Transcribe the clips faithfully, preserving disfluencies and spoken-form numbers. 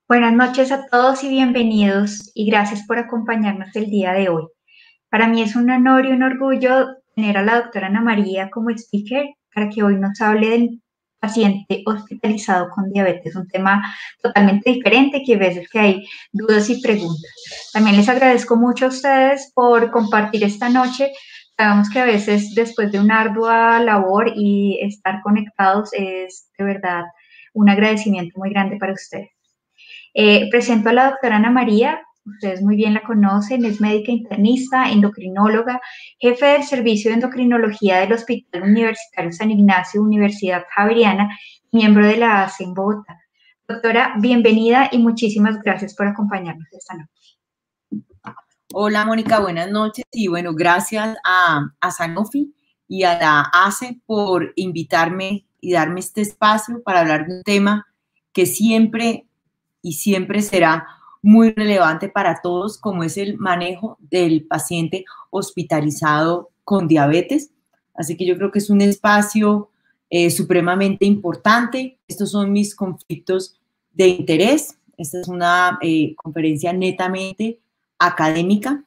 Buenas noches a todos y bienvenidos y gracias por acompañarnos el día de hoy. Para mí es un honor y un orgullo tener a la doctora Ana María como speaker para que hoy nos hable del paciente hospitalizado con diabetes, un tema totalmente diferente que a veces que hay dudas y preguntas. También les agradezco mucho a ustedes por compartir esta noche. Sabemos que a veces después de una ardua labor y estar conectados es de verdad un agradecimiento muy grande para ustedes. Eh, presento a la doctora Ana María, ustedes muy bien la conocen, es médica internista, endocrinóloga, jefe del servicio de endocrinología del Hospital Universitario San Ignacio, Universidad Javeriana, miembro de la A C E en Bogotá. Doctora, bienvenida y muchísimas gracias por acompañarnos esta noche. Hola Mónica, buenas noches y bueno, gracias a, a Sanofi y a la A C E por invitarme y darme este espacio para hablar de un tema que siempre y siempre será muy relevante para todos, como es el manejo del paciente hospitalizado con diabetes. Así que yo creo que es un espacio eh, supremamente importante. Estos son mis conflictos de interés. Esta es una eh, conferencia netamente académica.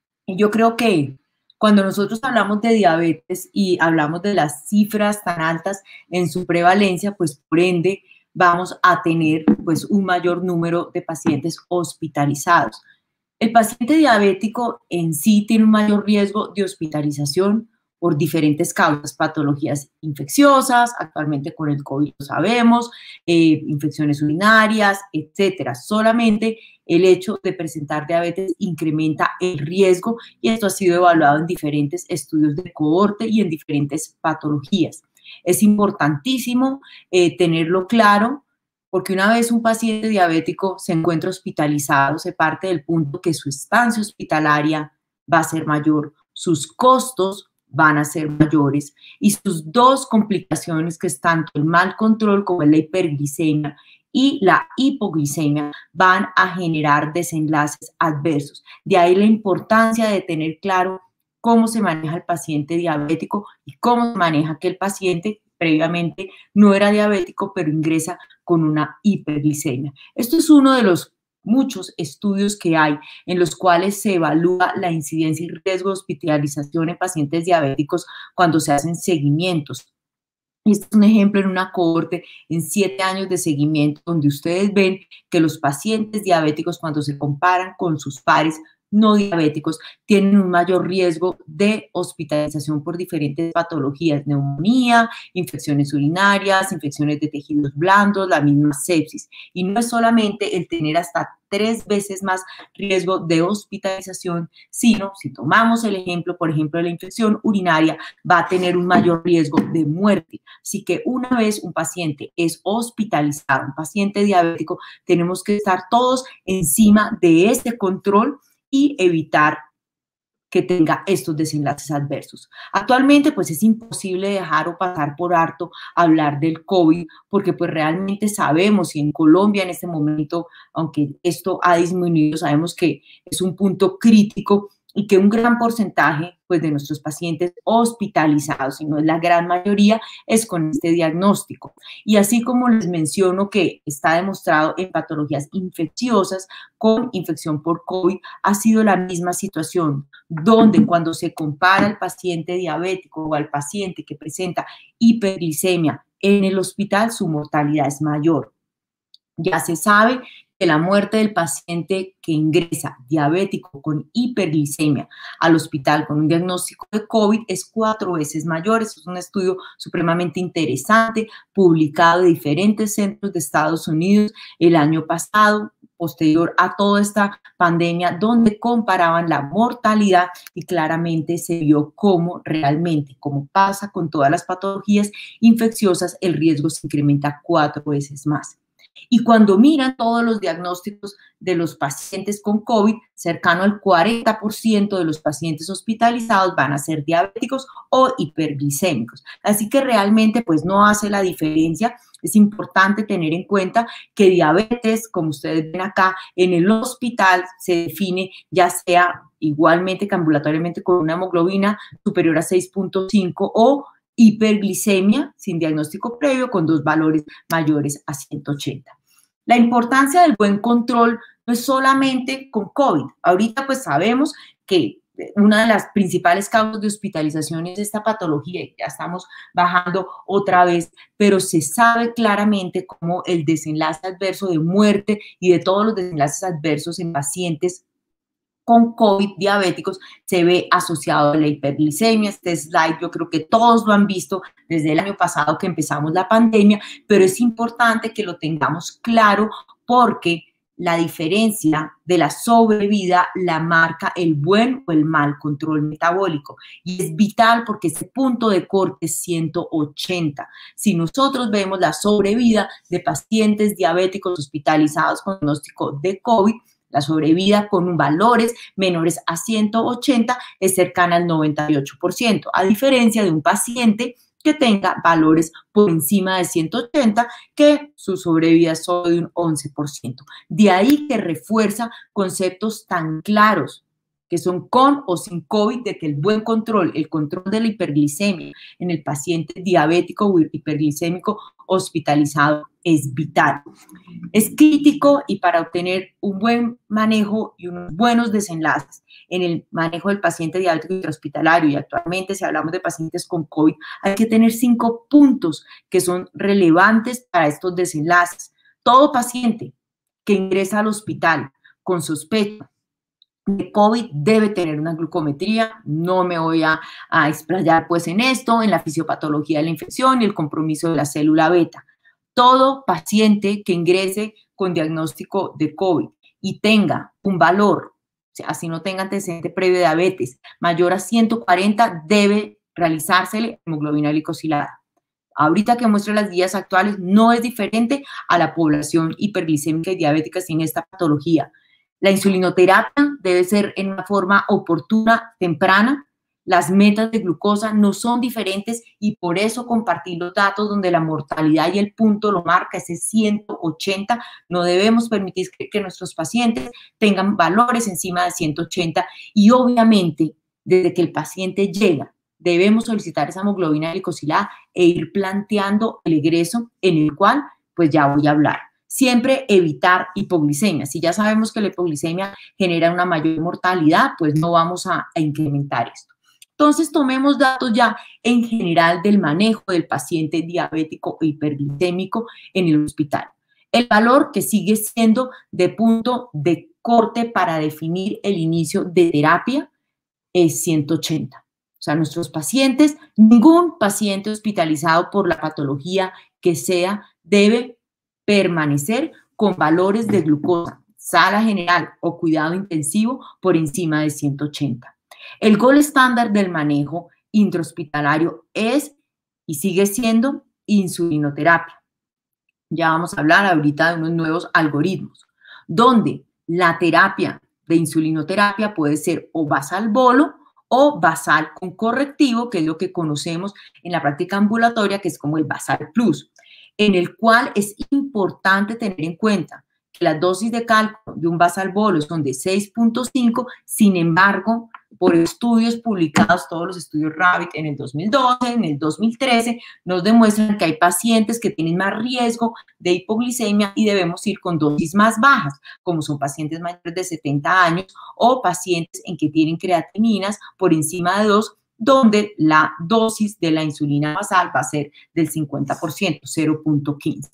Y yo creo que cuando nosotros hablamos de diabetes y hablamos de las cifras tan altas en su prevalencia, pues por ende vamos a tener pues un mayor número de pacientes hospitalizados. El paciente diabético en sí tiene un mayor riesgo de hospitalización por diferentes causas, patologías infecciosas, actualmente con el COVID lo sabemos, eh, infecciones urinarias, etcétera. Solamente el hecho de presentar diabetes incrementa el riesgo y esto ha sido evaluado en diferentes estudios de cohorte y en diferentes patologías. Es importantísimo eh, tenerlo claro porque una vez un paciente diabético se encuentra hospitalizado, se parte del punto que su estancia hospitalaria va a ser mayor, sus costos van a ser mayores y sus dos complicaciones, que es tanto el mal control como la hiperglicemia y la hipoglicemia, van a generar desenlaces adversos. De ahí la importancia de tener claro cómo se maneja el paciente diabético y cómo se maneja aquel paciente previamente no era diabético, pero ingresa con una hiperglicemia. Esto es uno de los muchos estudios que hay en los cuales se evalúa la incidencia y riesgo de hospitalización en pacientes diabéticos cuando se hacen seguimientos. Este es un ejemplo en una cohorte en siete años de seguimiento donde ustedes ven que los pacientes diabéticos cuando se comparan con sus pares no diabéticos tienen un mayor riesgo de hospitalización por diferentes patologías, neumonía, infecciones urinarias, infecciones de tejidos blandos, la misma sepsis. Y no es solamente el tener hasta tres veces más riesgo de hospitalización, sino si tomamos el ejemplo, por ejemplo, de la infección urinaria, va a tener un mayor riesgo de muerte. Así que una vez un paciente es hospitalizado, un paciente diabético, tenemos que estar todos encima de este control y evitar que tenga estos desenlaces adversos. Actualmente, pues es imposible dejar o pasar por alto hablar del COVID, porque pues realmente sabemos y en Colombia en este momento, aunque esto ha disminuido, sabemos que es un punto crítico y que un gran porcentaje pues, de nuestros pacientes hospitalizados, si no es la gran mayoría, es con este diagnóstico. Y así como les menciono que está demostrado en patologías infecciosas con infección por COVID, ha sido la misma situación, donde cuando se compara al paciente diabético o al paciente que presenta hiperglicemia en el hospital, su mortalidad es mayor. Ya se sabe que la muerte del paciente que ingresa diabético con hiperglicemia al hospital con un diagnóstico de COVID es cuatro veces mayor. Eso es un estudio supremamente interesante, publicado de diferentes centros de Estados Unidos el año pasado, posterior a toda esta pandemia, donde comparaban la mortalidad y claramente se vio cómo realmente, como pasa con todas las patologías infecciosas, el riesgo se incrementa cuatro veces más. Y cuando miran todos los diagnósticos de los pacientes con COVID, cercano al cuarenta por ciento de los pacientes hospitalizados van a ser diabéticos o hiperglicémicos. Así que realmente pues no hace la diferencia. Es importante tener en cuenta que diabetes, como ustedes ven acá, en el hospital se define ya sea igualmente que ambulatoriamente con una hemoglobina superior a seis punto cinco o hiperglicemia sin diagnóstico previo con dos valores mayores a ciento ochenta. La importancia del buen control no es solamente con COVID. Ahorita pues sabemos que una de las principales causas de hospitalización es esta patología y ya estamos bajando otra vez, pero se sabe claramente cómo el desenlace adverso de muerte y de todos los desenlaces adversos en pacientes con COVID diabéticos se ve asociado a la hiperglicemia. Este slide yo creo que todos lo han visto desde el año pasado que empezamos la pandemia, pero es importante que lo tengamos claro porque la diferencia de la sobrevida la marca el buen o el mal control metabólico y es vital porque ese punto de corte es ciento ochenta. Si nosotros vemos la sobrevida de pacientes diabéticos hospitalizados con diagnóstico de COVID, la sobrevida con valores menores a ciento ochenta es cercana al noventa y ocho por ciento, a diferencia de un paciente que tenga valores por encima de ciento ochenta, que su sobrevida es solo de un once por ciento. De ahí que refuerza conceptos tan claros que son con o sin COVID, de que el buen control, el control de la hiperglicemia en el paciente diabético o hiperglicémico hospitalizado es vital. Es crítico y para obtener un buen manejo y unos buenos desenlaces en el manejo del paciente diabético intrahospitalario, y actualmente si hablamos de pacientes con COVID, hay que tener cinco puntos que son relevantes para estos desenlaces. Todo paciente que ingresa al hospital con sospecha de COVID debe tener una glucometría. No me voy a, a explayar pues en esto, en la fisiopatología de la infección y el compromiso de la célula beta. Todo paciente que ingrese con diagnóstico de COVID y tenga un valor, o sea, así no tenga antecedente previo de diabetes, mayor a ciento cuarenta, debe realizársele hemoglobina glicosilada. Ahorita que muestro las guías actuales, no es diferente a la población hiperglicémica y diabética sin esta patología. La insulinoterapia debe ser en una forma oportuna, temprana. Las metas de glucosa no son diferentes y por eso compartir los datos donde la mortalidad y el punto lo marca ese ciento ochenta. No debemos permitir que, que nuestros pacientes tengan valores encima de ciento ochenta y obviamente desde que el paciente llega debemos solicitar esa hemoglobina glicosilada e ir planteando el egreso en el cual pues ya voy a hablar. Siempre evitar hipoglicemia. Si ya sabemos que la hipoglicemia genera una mayor mortalidad, pues no vamos a, a incrementar esto. Entonces, tomemos datos ya en general del manejo del paciente diabético o hiperglicémico en el hospital. El valor que sigue siendo de punto de corte para definir el inicio de terapia es ciento ochenta. O sea, nuestros pacientes, ningún paciente hospitalizado por la patología que sea debe permanecer con valores de glucosa, sala general o cuidado intensivo por encima de ciento ochenta. El gol estándar del manejo intrahospitalario es y sigue siendo insulinoterapia. Ya vamos a hablar ahorita de unos nuevos algoritmos, donde la terapia de insulinoterapia puede ser o basal bolo o basal con correctivo, que es lo que conocemos en la práctica ambulatoria, que es como el basal plus, en el cual es importante tener en cuenta que las dosis de cálculo de un basal bolo son de seis punto cinco, sin embargo, por estudios publicados, todos los estudios Rabbit en el dos mil doce, en el dos mil trece, nos demuestran que hay pacientes que tienen más riesgo de hipoglicemia y debemos ir con dosis más bajas, como son pacientes mayores de setenta años o pacientes en que tienen creatininas por encima de dos, donde la dosis de la insulina basal va a ser del cincuenta por ciento, cero punto quince.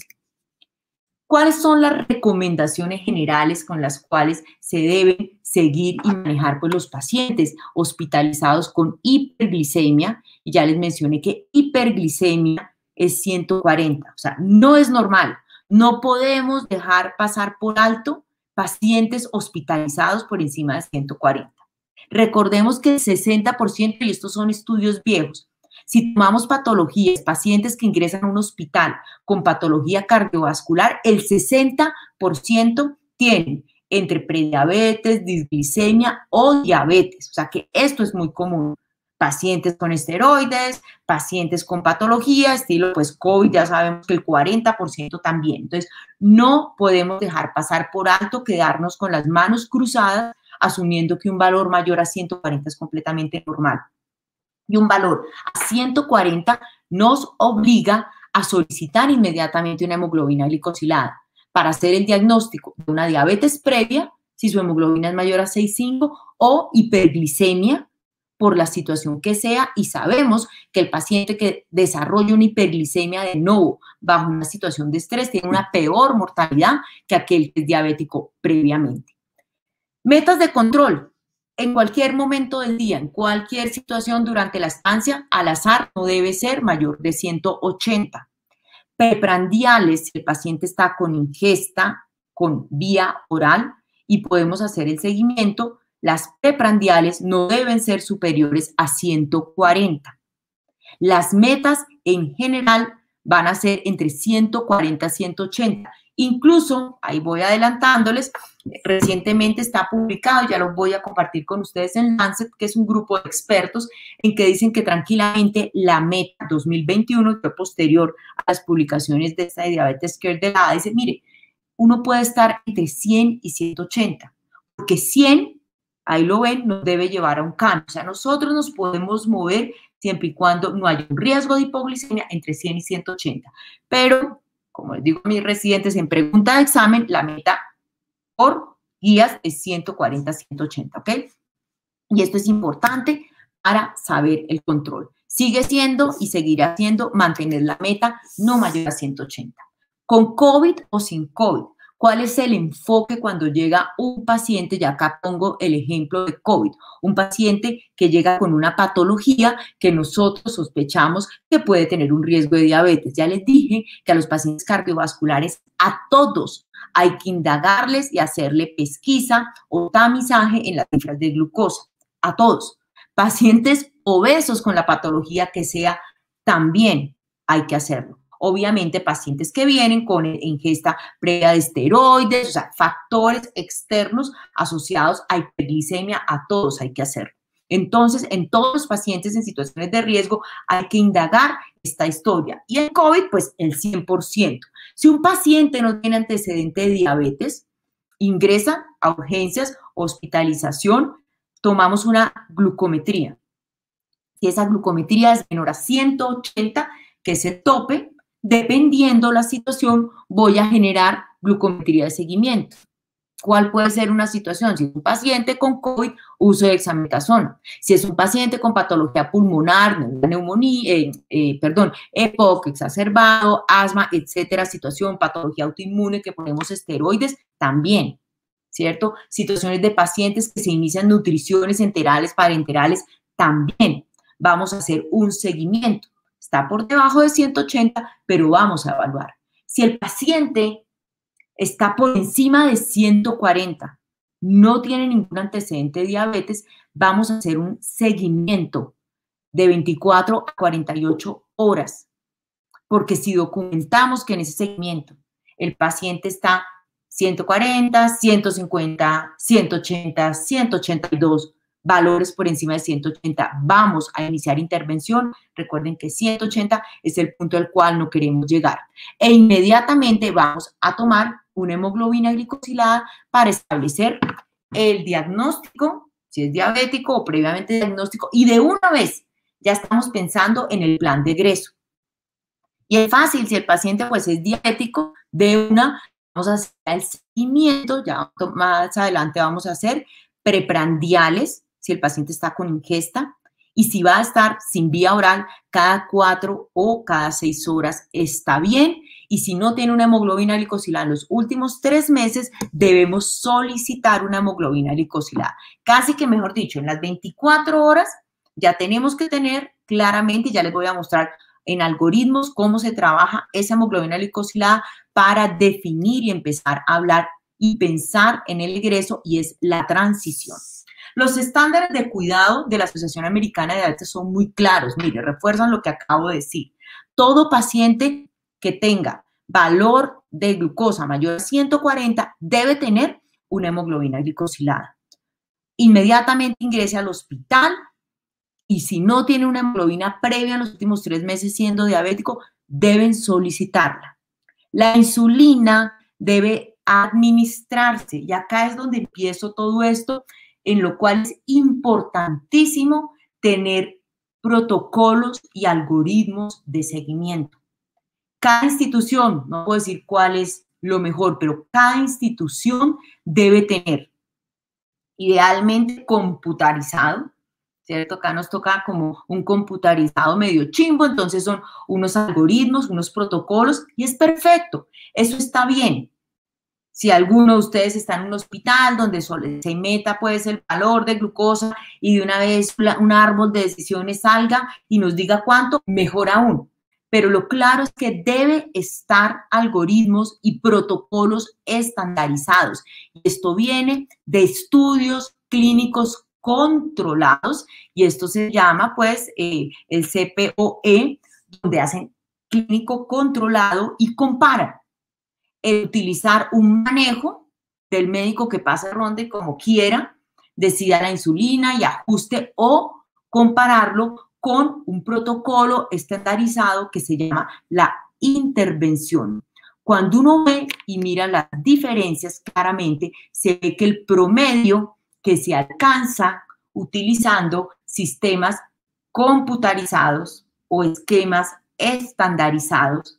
¿Cuáles son las recomendaciones generales con las cuales se deben seguir y manejar pues, los pacientes hospitalizados con hiperglicemia? Y ya les mencioné que hiperglicemia es ciento cuarenta, o sea, no es normal. No podemos dejar pasar por alto pacientes hospitalizados por encima de ciento cuarenta. Recordemos que el sesenta por ciento, y estos son estudios viejos, si tomamos patologías, pacientes que ingresan a un hospital con patología cardiovascular, el sesenta por ciento tienen entre prediabetes, disglicemia o diabetes. O sea que esto es muy común. Pacientes con esteroides, pacientes con patología, estilo pues COVID, ya sabemos que el cuarenta por ciento también. Entonces, no podemos dejar pasar por alto, quedarnos con las manos cruzadas, asumiendo que un valor mayor a ciento cuarenta es completamente normal. Y un valor a ciento cuarenta nos obliga a solicitar inmediatamente una hemoglobina glicosilada. para hacer el diagnóstico de una diabetes previa, si su hemoglobina es mayor a seis punto cinco, o hiperglicemia, por la situación que sea, y sabemos que el paciente que desarrolla una hiperglicemia de nuevo bajo una situación de estrés tiene una peor mortalidad que aquel que es diabético previamente. Metas de control. En cualquier momento del día, en cualquier situación durante la estancia, al azar no debe ser mayor de ciento ochenta. Preprandiales, si el paciente está con ingesta, con vía oral, y podemos hacer el seguimiento, las preprandiales no deben ser superiores a ciento cuarenta. Las metas en general van a ser entre ciento cuarenta y ciento ochenta. Incluso, ahí voy adelantándoles, recientemente está publicado, ya lo voy a compartir con ustedes en Lancet, que es un grupo de expertos en que dicen que tranquilamente la meta dos mil veintiuno, que posterior a las publicaciones de esta Diabetes Care de la A D A, dice, mire, uno puede estar entre cien y ciento ochenta, porque cien, ahí lo ven, nos debe llevar a un cambio. O sea, nosotros nos podemos mover siempre y cuando no haya un riesgo de hipoglicemia entre cien y ciento ochenta. Pero, como les digo a mis residentes en pregunta de examen, la meta por guías es ciento cuarenta a ciento ochenta, ¿ok? Y esto es importante para saber el control. Sigue siendo y seguirá siendo mantener la meta no mayor a ciento ochenta. Con COVID o sin COVID, ¿cuál es el enfoque cuando llega un paciente? Y acá pongo el ejemplo de COVID. Un paciente que llega con una patología que nosotros sospechamos que puede tener un riesgo de diabetes. Ya les dije que a los pacientes cardiovasculares, a todos, hay que indagarles y hacerle pesquisa o tamizaje en las cifras de glucosa. A todos. Pacientes obesos con la patología que sea, también hay que hacerlo. Obviamente, pacientes que vienen con ingesta previa de esteroides, o sea, factores externos asociados a hiperglicemia, a todos hay que hacerlo. Entonces, en todos los pacientes en situaciones de riesgo hay que indagar esta historia. Y en COVID, pues el cien por ciento. Si un paciente no tiene antecedente de diabetes, ingresa a urgencias, hospitalización, tomamos una glucometría. Si esa glucometría es menor a ciento ochenta, que es el tope, dependiendo la situación, voy a generar glucometría de seguimiento. ¿Cuál puede ser una situación? Si es un paciente con COVID, uso de dexametasona. Si es un paciente con patología pulmonar, neumonía, eh, eh, perdón, EPOC exacerbado, asma, etcétera, situación, patología autoinmune que ponemos esteroides, también, ¿cierto? Situaciones de pacientes que se inician nutriciones enterales, parenterales, también vamos a hacer un seguimiento. Está por debajo de ciento ochenta, pero vamos a evaluar. Si el paciente está por encima de ciento cuarenta, no tiene ningún antecedente de diabetes, vamos a hacer un seguimiento de veinticuatro a cuarenta y ocho horas. Porque si documentamos que en ese seguimiento el paciente está ciento cuarenta, ciento cincuenta, ciento ochenta, ciento ochenta y dos, valores por encima de ciento ochenta, vamos a iniciar intervención. Recuerden que ciento ochenta es el punto al cual no queremos llegar. E inmediatamente vamos a tomar una hemoglobina glicosilada para establecer el diagnóstico, si es diabético o previamente diagnóstico, y de una vez ya estamos pensando en el plan de egreso. Y es fácil, si el paciente pues es diabético, de una vamos a hacer el seguimiento, ya más adelante vamos a hacer preprandiales, si el paciente está con ingesta, y si va a estar sin vía oral, cada cuatro o cada seis horas está bien. Y si no tiene una hemoglobina glicosilada en los últimos tres meses, debemos solicitar una hemoglobina glicosilada. Casi que, mejor dicho, en las veinticuatro horas ya tenemos que tener claramente, ya les voy a mostrar en algoritmos cómo se trabaja esa hemoglobina glicosilada para definir y empezar a hablar y pensar en el egreso, y es la transición. Los estándares de cuidado de la Asociación Americana de Diabetes son muy claros. Mire, refuerzan lo que acabo de decir. Todo paciente que tenga valor de glucosa mayor a ciento cuarenta debe tener una hemoglobina glicosilada. Inmediatamente ingrese al hospital, y si no tiene una hemoglobina previa en los últimos tres meses siendo diabético, deben solicitarla. La insulina debe administrarse, y acá es donde empiezo todo esto, en lo cual es importantísimo tener protocolos y algoritmos de seguimiento. Cada institución, no puedo decir cuál es lo mejor, pero cada institución debe tener, idealmente computarizado, ¿cierto? Acá nos toca como un computarizado medio chimbo, entonces son unos algoritmos, unos protocolos, y es perfecto, eso está bien. Si alguno de ustedes está en un hospital donde se meta pues el valor de glucosa y de una vez un árbol de decisiones salga y nos diga cuánto, mejor aún. Pero lo claro es que debe estar algoritmos y protocolos estandarizados. Y esto viene de estudios clínicos controlados y esto se llama pues eh, el C P O E, donde hacen clínico controlado y comparan. El utilizar un manejo del médico que pase ronda y como quiera, decida la insulina y ajuste o compararlo con un protocolo estandarizado que se llama la intervención. Cuando uno ve y mira las diferencias, claramente se ve que el promedio que se alcanza utilizando sistemas computarizados o esquemas estandarizados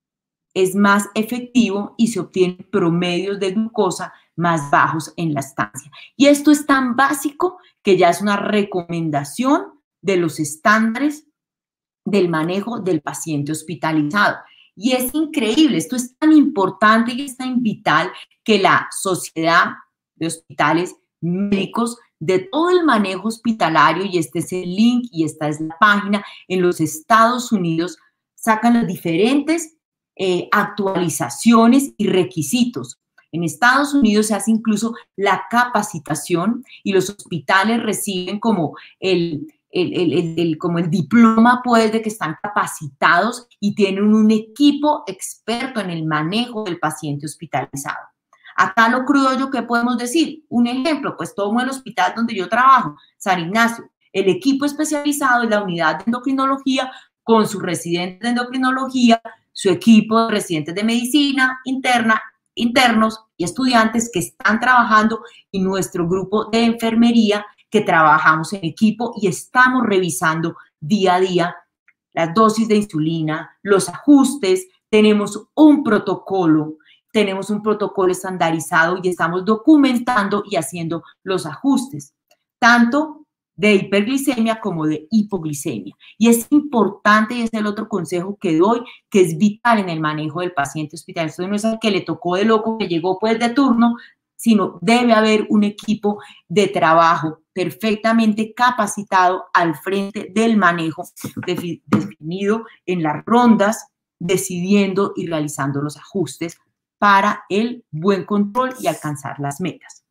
es más efectivo y se obtienen promedios de glucosa más bajos en la estancia. Y esto es tan básico que ya es una recomendación de los estándares del manejo del paciente hospitalizado. Y es increíble, esto es tan importante y es tan vital que la Sociedad de Hospitales Médicos de todo el manejo hospitalario, y este es el link y esta es la página, en los Estados Unidos sacan los diferentes Eh, actualizaciones y requisitos. En Estados Unidos se hace incluso la capacitación y los hospitales reciben como el, el, el, el, el, como el diploma pues de que están capacitados y tienen un equipo experto en el manejo del paciente hospitalizado. Acá lo criollo, ¿qué podemos decir? Un ejemplo, pues tomo el hospital donde yo trabajo, San Ignacio. El equipo especializado es la unidad de endocrinología con sus residentes de endocrinología, su equipo de residentes de medicina interna, internos y estudiantes que están trabajando, y nuestro grupo de enfermería que trabajamos en equipo y estamos revisando día a día las dosis de insulina, los ajustes, tenemos un protocolo, tenemos un protocolo estandarizado y estamos documentando y haciendo los ajustes, tanto de hiperglicemia como de hipoglicemia. Y es importante, y es el otro consejo que doy, que es vital en el manejo del paciente hospitalario. Esto no es el que le tocó de loco, que llegó pues de turno, sino debe haber un equipo de trabajo perfectamente capacitado al frente del manejo definido en las rondas, decidiendo y realizando los ajustes para el buen control y alcanzar las metas.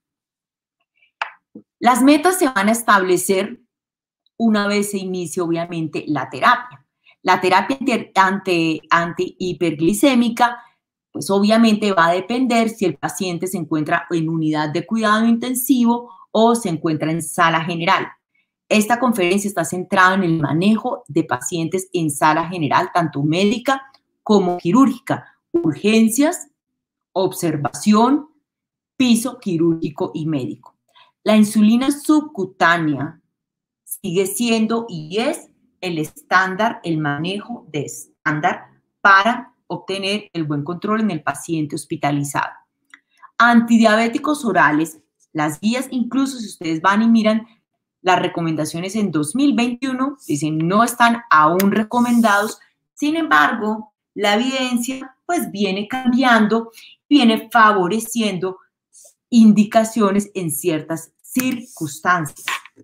Las metas se van a establecer una vez se inicie, obviamente, la terapia. La terapia ante, ante hiperglicémica, pues obviamente va a depender si el paciente se encuentra en unidad de cuidado intensivo o se encuentra en sala general. Esta conferencia está centrada en el manejo de pacientes en sala general, tanto médica como quirúrgica, urgencias, observación, piso quirúrgico y médico. La insulina subcutánea sigue siendo y es el estándar, el manejo de estándar para obtener el buen control en el paciente hospitalizado. Antidiabéticos orales, las guías, incluso si ustedes van y miran las recomendaciones en dos mil veintiuno, dicen no están aún recomendados. Sin embargo, la evidencia pues viene cambiando, viene favoreciendo indicaciones en ciertas circunstancias.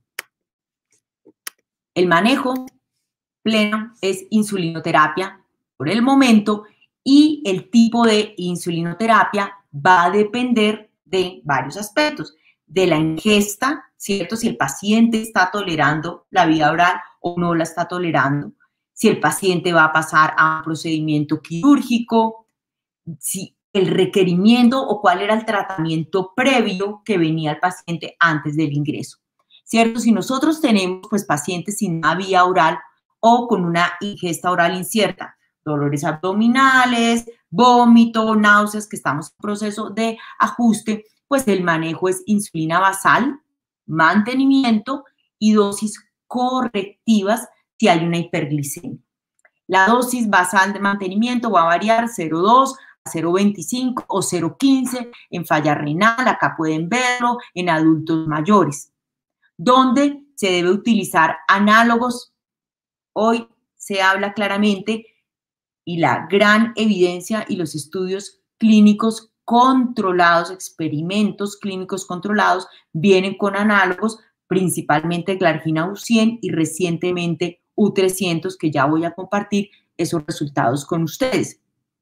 El manejo pleno es insulinoterapia por el momento, y el tipo de insulinoterapia va a depender de varios aspectos, de la ingesta, ¿cierto? Si el paciente está tolerando la vía oral o no la está tolerando, si el paciente va a pasar a un procedimiento quirúrgico, si el requerimiento o cuál era el tratamiento previo que venía el paciente antes del ingreso, ¿cierto? Si nosotros tenemos pues pacientes sin una vía oral o con una ingesta oral incierta, dolores abdominales, vómito, náuseas, que estamos en proceso de ajuste, pues el manejo es insulina basal, mantenimiento y dosis correctivas si hay una hiperglicemia. La dosis basal de mantenimiento va a variar cero punto dos cero punto veinticinco o cero punto quince en falla renal, acá pueden verlo, en adultos mayores, donde se debe utilizar análogos. Hoy se habla claramente y la gran evidencia y los estudios clínicos controlados, experimentos clínicos controlados, vienen con análogos, principalmente glargina U cien y recientemente U trescientos, que ya voy a compartir esos resultados con ustedes.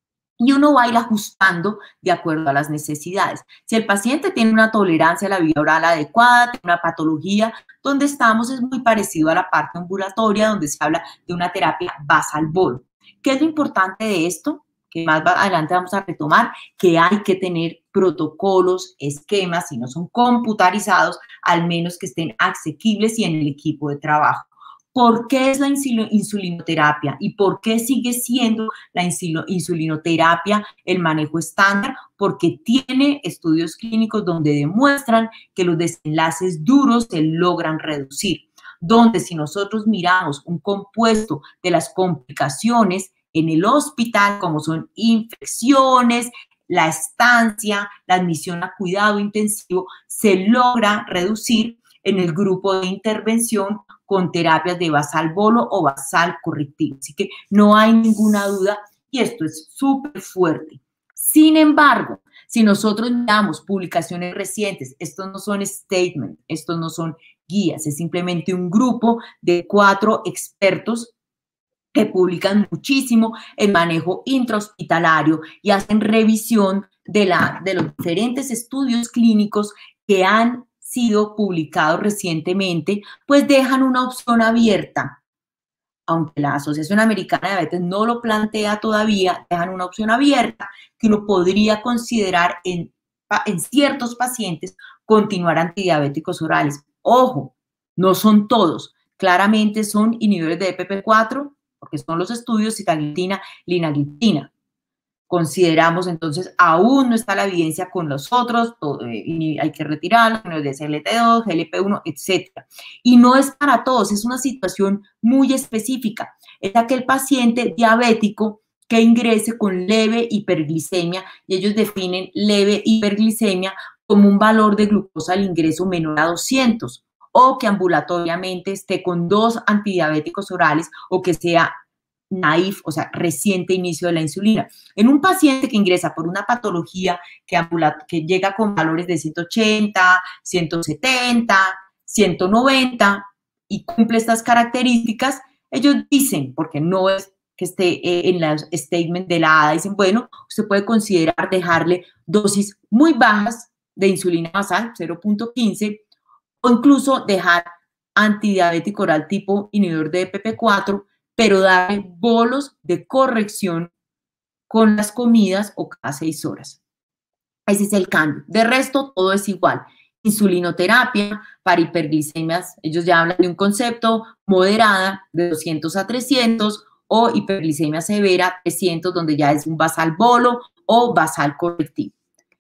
Y uno va a ir ajustando de acuerdo a las necesidades. Si el paciente tiene una tolerancia a la vía oral adecuada, tiene una patología, donde estamos es muy parecido a la parte ambulatoria, donde se habla de una terapia basal bolo. ¿Qué es lo importante de esto? Que más adelante vamos a retomar, que hay que tener protocolos, esquemas, si no son computarizados, al menos que estén asequibles y en el equipo de trabajo. ¿Por qué es la insulinoterapia y por qué sigue siendo la insulinoterapia el manejo estándar? Porque tiene estudios clínicos donde demuestran que los desenlaces duros se logran reducir, donde si nosotros miramos un compuesto de las complicaciones en el hospital, como son infecciones, la estancia, la admisión a cuidado intensivo, se logra reducir en el grupo de intervención con terapias de basal bolo o basal correctivo. Así que no hay ninguna duda y esto es súper fuerte. Sin embargo, si nosotros miramos publicaciones recientes, estos no son statements, estos no son guías, es simplemente un grupo de cuatro expertos que publican muchísimo en manejo intrahospitalario y hacen revisión de, la, de los diferentes estudios clínicos que han sido publicados recientemente, pues dejan una opción abierta. Aunque la Asociación Americana de Diabetes no lo plantea todavía, dejan una opción abierta que uno podría considerar en, en ciertos pacientes continuar antidiabéticos orales. Ojo, no son todos. Claramente son inhibidores de E P P cuatro, porque son los estudios sitagliptina, linagliptina. Consideramos entonces, aún no está la evidencia con los otros, todo, eh, hay que retirarlos, de S L T dos, G L P uno, etcétera. Y no es para todos, es una situación muy específica. Es aquel paciente diabético que ingrese con leve hiperglicemia, y ellos definen leve hiperglicemia como un valor de glucosa al ingreso menor a doscientos, o que ambulatoriamente esté con dos antidiabéticos orales, o que sea naif, o sea, reciente inicio de la insulina. En un paciente que ingresa por una patología que, que llega con valores de ciento ochenta, ciento setenta, ciento noventa y cumple estas características, ellos dicen, porque no es que esté en la statement de la A D A, dicen, bueno, usted puede considerar dejarle dosis muy bajas de insulina basal, cero punto quince, o incluso dejar antidiabético oral tipo inhibidor de E P P cuatro, pero darle bolos de corrección con las comidas o cada seis horas. Ese es el cambio. De resto, todo es igual. Insulinoterapia para hiperglicemias, ellos ya hablan de un concepto moderada de doscientos a trescientos, o hiperglicemia severa trescientos, donde ya es un basal bolo o basal correctivo.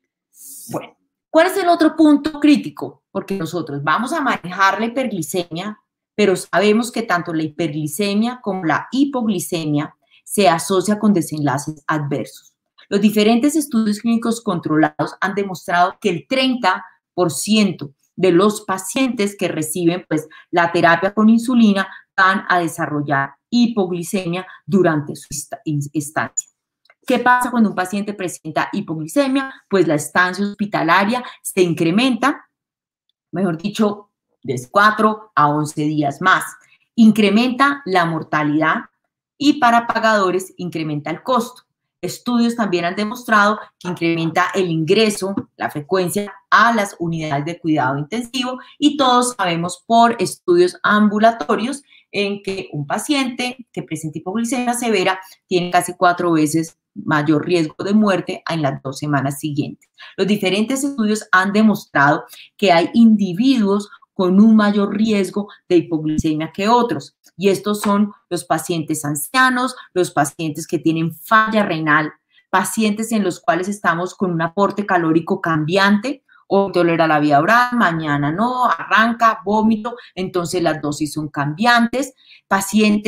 Bueno, ¿cuál es el otro punto crítico? Porque nosotros vamos a manejar la hiperglicemia, pero sabemos que tanto la hiperglicemia como la hipoglicemia se asocia con desenlaces adversos. Los diferentes estudios clínicos controlados han demostrado que el treinta por ciento de los pacientes que reciben pues, la terapia con insulina van a desarrollar hipoglicemia durante su estancia. ¿Qué pasa cuando un paciente presenta hipoglicemia? Pues la estancia hospitalaria se incrementa, mejor dicho, de cuatro a once días más. Incrementa la mortalidad y para pagadores incrementa el costo. Estudios también han demostrado que incrementa el ingreso, la frecuencia a las unidades de cuidado intensivo, y todos sabemos por estudios ambulatorios en que un paciente que presenta hipoglicemia severa tiene casi cuatro veces mayor riesgo de muerte en las dos semanas siguientes. Los diferentes estudios han demostrado que hay individuos con un mayor riesgo de hipoglicemia que otros. Y estos son los pacientes ancianos, los pacientes que tienen falla renal, pacientes en los cuales estamos con un aporte calórico cambiante, hoy tolera la vía oral, mañana no, arranca, vómito, entonces las dosis son cambiantes, pacientes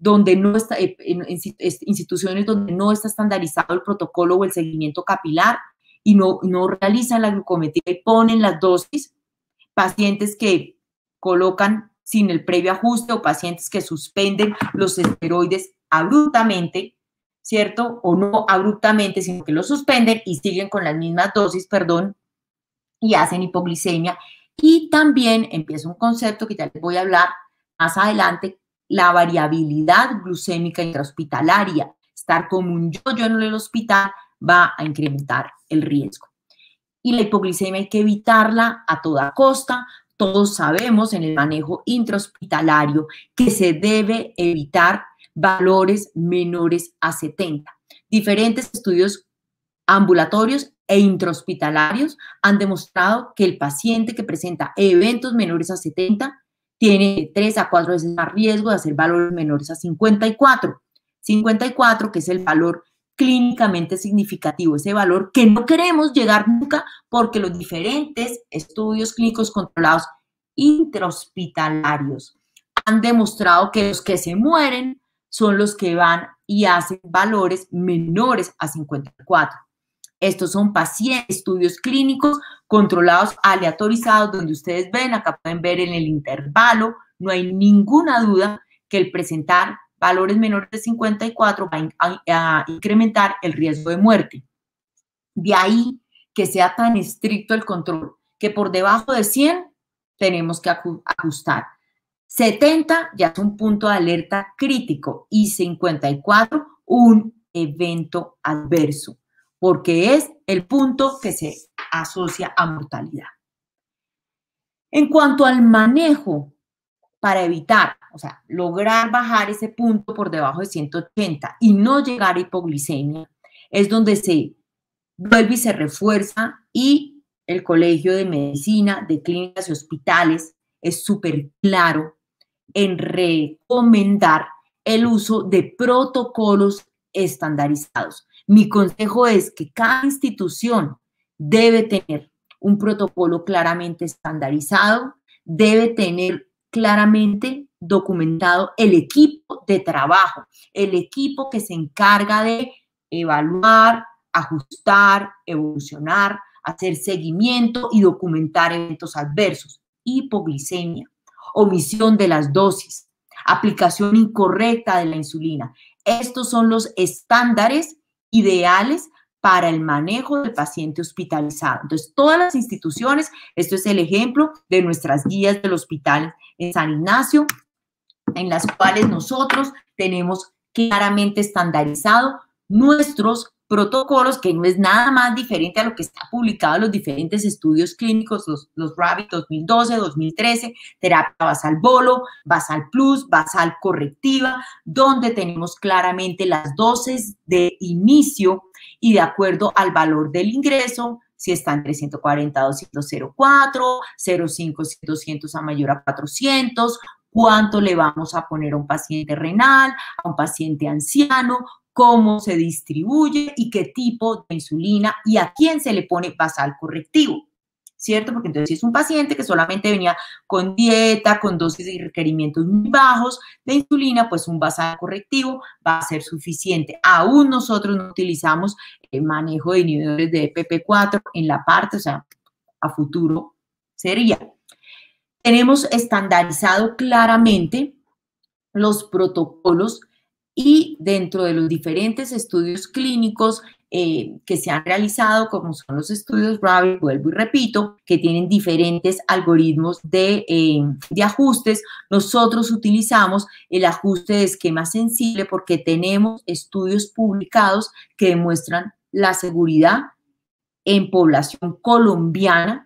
donde no está, en, en instituciones donde no está estandarizado el protocolo o el seguimiento capilar y no, no realizan la glucometría y ponen las dosis, pacientes que colocan sin el previo ajuste o pacientes que suspenden los esteroides abruptamente, ¿cierto? O no abruptamente, sino que los suspenden y siguen con las mismas dosis, perdón, y hacen hipoglicemia. Y también empieza un concepto que ya les voy a hablar más adelante, la variabilidad glucémica intrahospitalaria. Estar como un yo-yo en el hospital va a incrementar el riesgo. Y la hipoglicemia hay que evitarla a toda costa. Todos sabemos en el manejo intrahospitalario que se debe evitar valores menores a setenta. Diferentes estudios ambulatorios e intrahospitalarios han demostrado que el paciente que presenta eventos menores a setenta tiene de tres a cuatro veces más riesgo de hacer valores menores a cincuenta y cuatro. cincuenta y cuatro, que es el valor clínicamente significativo, ese valor que no queremos llegar nunca porque los diferentes estudios clínicos controlados intrahospitalarios han demostrado que los que se mueren son los que van y hacen valores menores a cincuenta y cuatro. Estos son pacientes, estudios clínicos controlados, aleatorizados, donde ustedes ven, acá pueden ver en el intervalo, no hay ninguna duda que el presentar valores menores de cincuenta y cuatro va a, a incrementar el riesgo de muerte. De ahí que sea tan estricto el control, que por debajo de cien tenemos que ajustar. setenta ya es un punto de alerta crítico y cincuenta y cuatro un evento adverso, porque es el punto que se asocia a mortalidad. En cuanto al manejo para evitar, o sea, lograr bajar ese punto por debajo de ciento ochenta y no llegar a hipoglicemia, es donde se vuelve y se refuerza, y el Colegio de Medicina de Clínicas y Hospitales es súper claro en recomendar el uso de protocolos estandarizados. Mi consejo es que cada institución debe tener un protocolo claramente estandarizado, debe tener claramente documentado el equipo de trabajo, el equipo que se encarga de evaluar, ajustar, evolucionar, hacer seguimiento y documentar eventos adversos, hipoglicemia, omisión de las dosis, aplicación incorrecta de la insulina. Estos son los estándares ideales para el manejo del paciente hospitalizado. Entonces, todas las instituciones, esto es el ejemplo de nuestras guías del hospital en San Ignacio, en las cuales nosotros tenemos claramente estandarizado nuestros protocolos, que no es nada más diferente a lo que está publicado en los diferentes estudios clínicos, los, los RABIT dos mil doce, dos mil trece, terapia basal bolo, basal plus, basal correctiva, donde tenemos claramente las dosis de inicio y de acuerdo al valor del ingreso, si está entre ciento cuarenta a doscientos cero cuatro, cero cinco doscientos a mayor a cuatrocientos, cuánto le vamos a poner a un paciente renal, a un paciente anciano, cómo se distribuye y qué tipo de insulina y a quién se le pone basal correctivo, ¿cierto? Porque entonces si es un paciente que solamente venía con dieta, con dosis y requerimientos muy bajos de insulina, pues un basal correctivo va a ser suficiente. Aún nosotros no utilizamos el manejo de inhibidores de E P P cuatro en la parte, o sea, a futuro sería. Tenemos estandarizado claramente los protocolos y dentro de los diferentes estudios clínicos eh, que se han realizado, como son los estudios RABIT, vuelvo y repito, que tienen diferentes algoritmos de, eh, de ajustes, nosotros utilizamos el ajuste de esquema sensible porque tenemos estudios publicados que demuestran la seguridad en población colombiana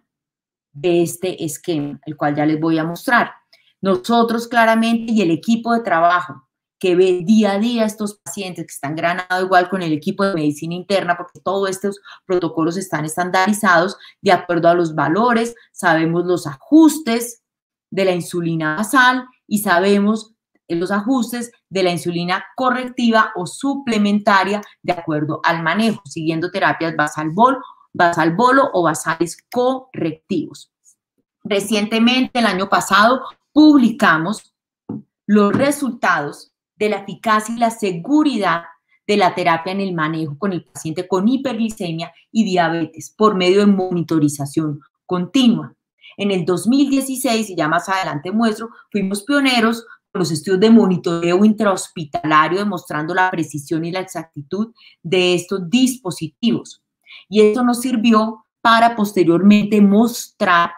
de este esquema, el cual ya les voy a mostrar. Nosotros claramente y el equipo de trabajo que ve día a día estos pacientes que están granados igual con el equipo de medicina interna, porque todos estos protocolos están estandarizados de acuerdo a los valores, sabemos los ajustes de la insulina basal y sabemos los ajustes de la insulina correctiva o suplementaria de acuerdo al manejo, siguiendo terapias basal bolo, basal bolo o basales correctivos. Recientemente, el año pasado, publicamos los resultados de la eficacia y la seguridad de la terapia en el manejo con el paciente con hiperglicemia y diabetes por medio de monitorización continua. En el dos mil dieciséis, y ya más adelante muestro, fuimos pioneros con los estudios de monitoreo intrahospitalario demostrando la precisión y la exactitud de estos dispositivos. Y esto nos sirvió para posteriormente mostrar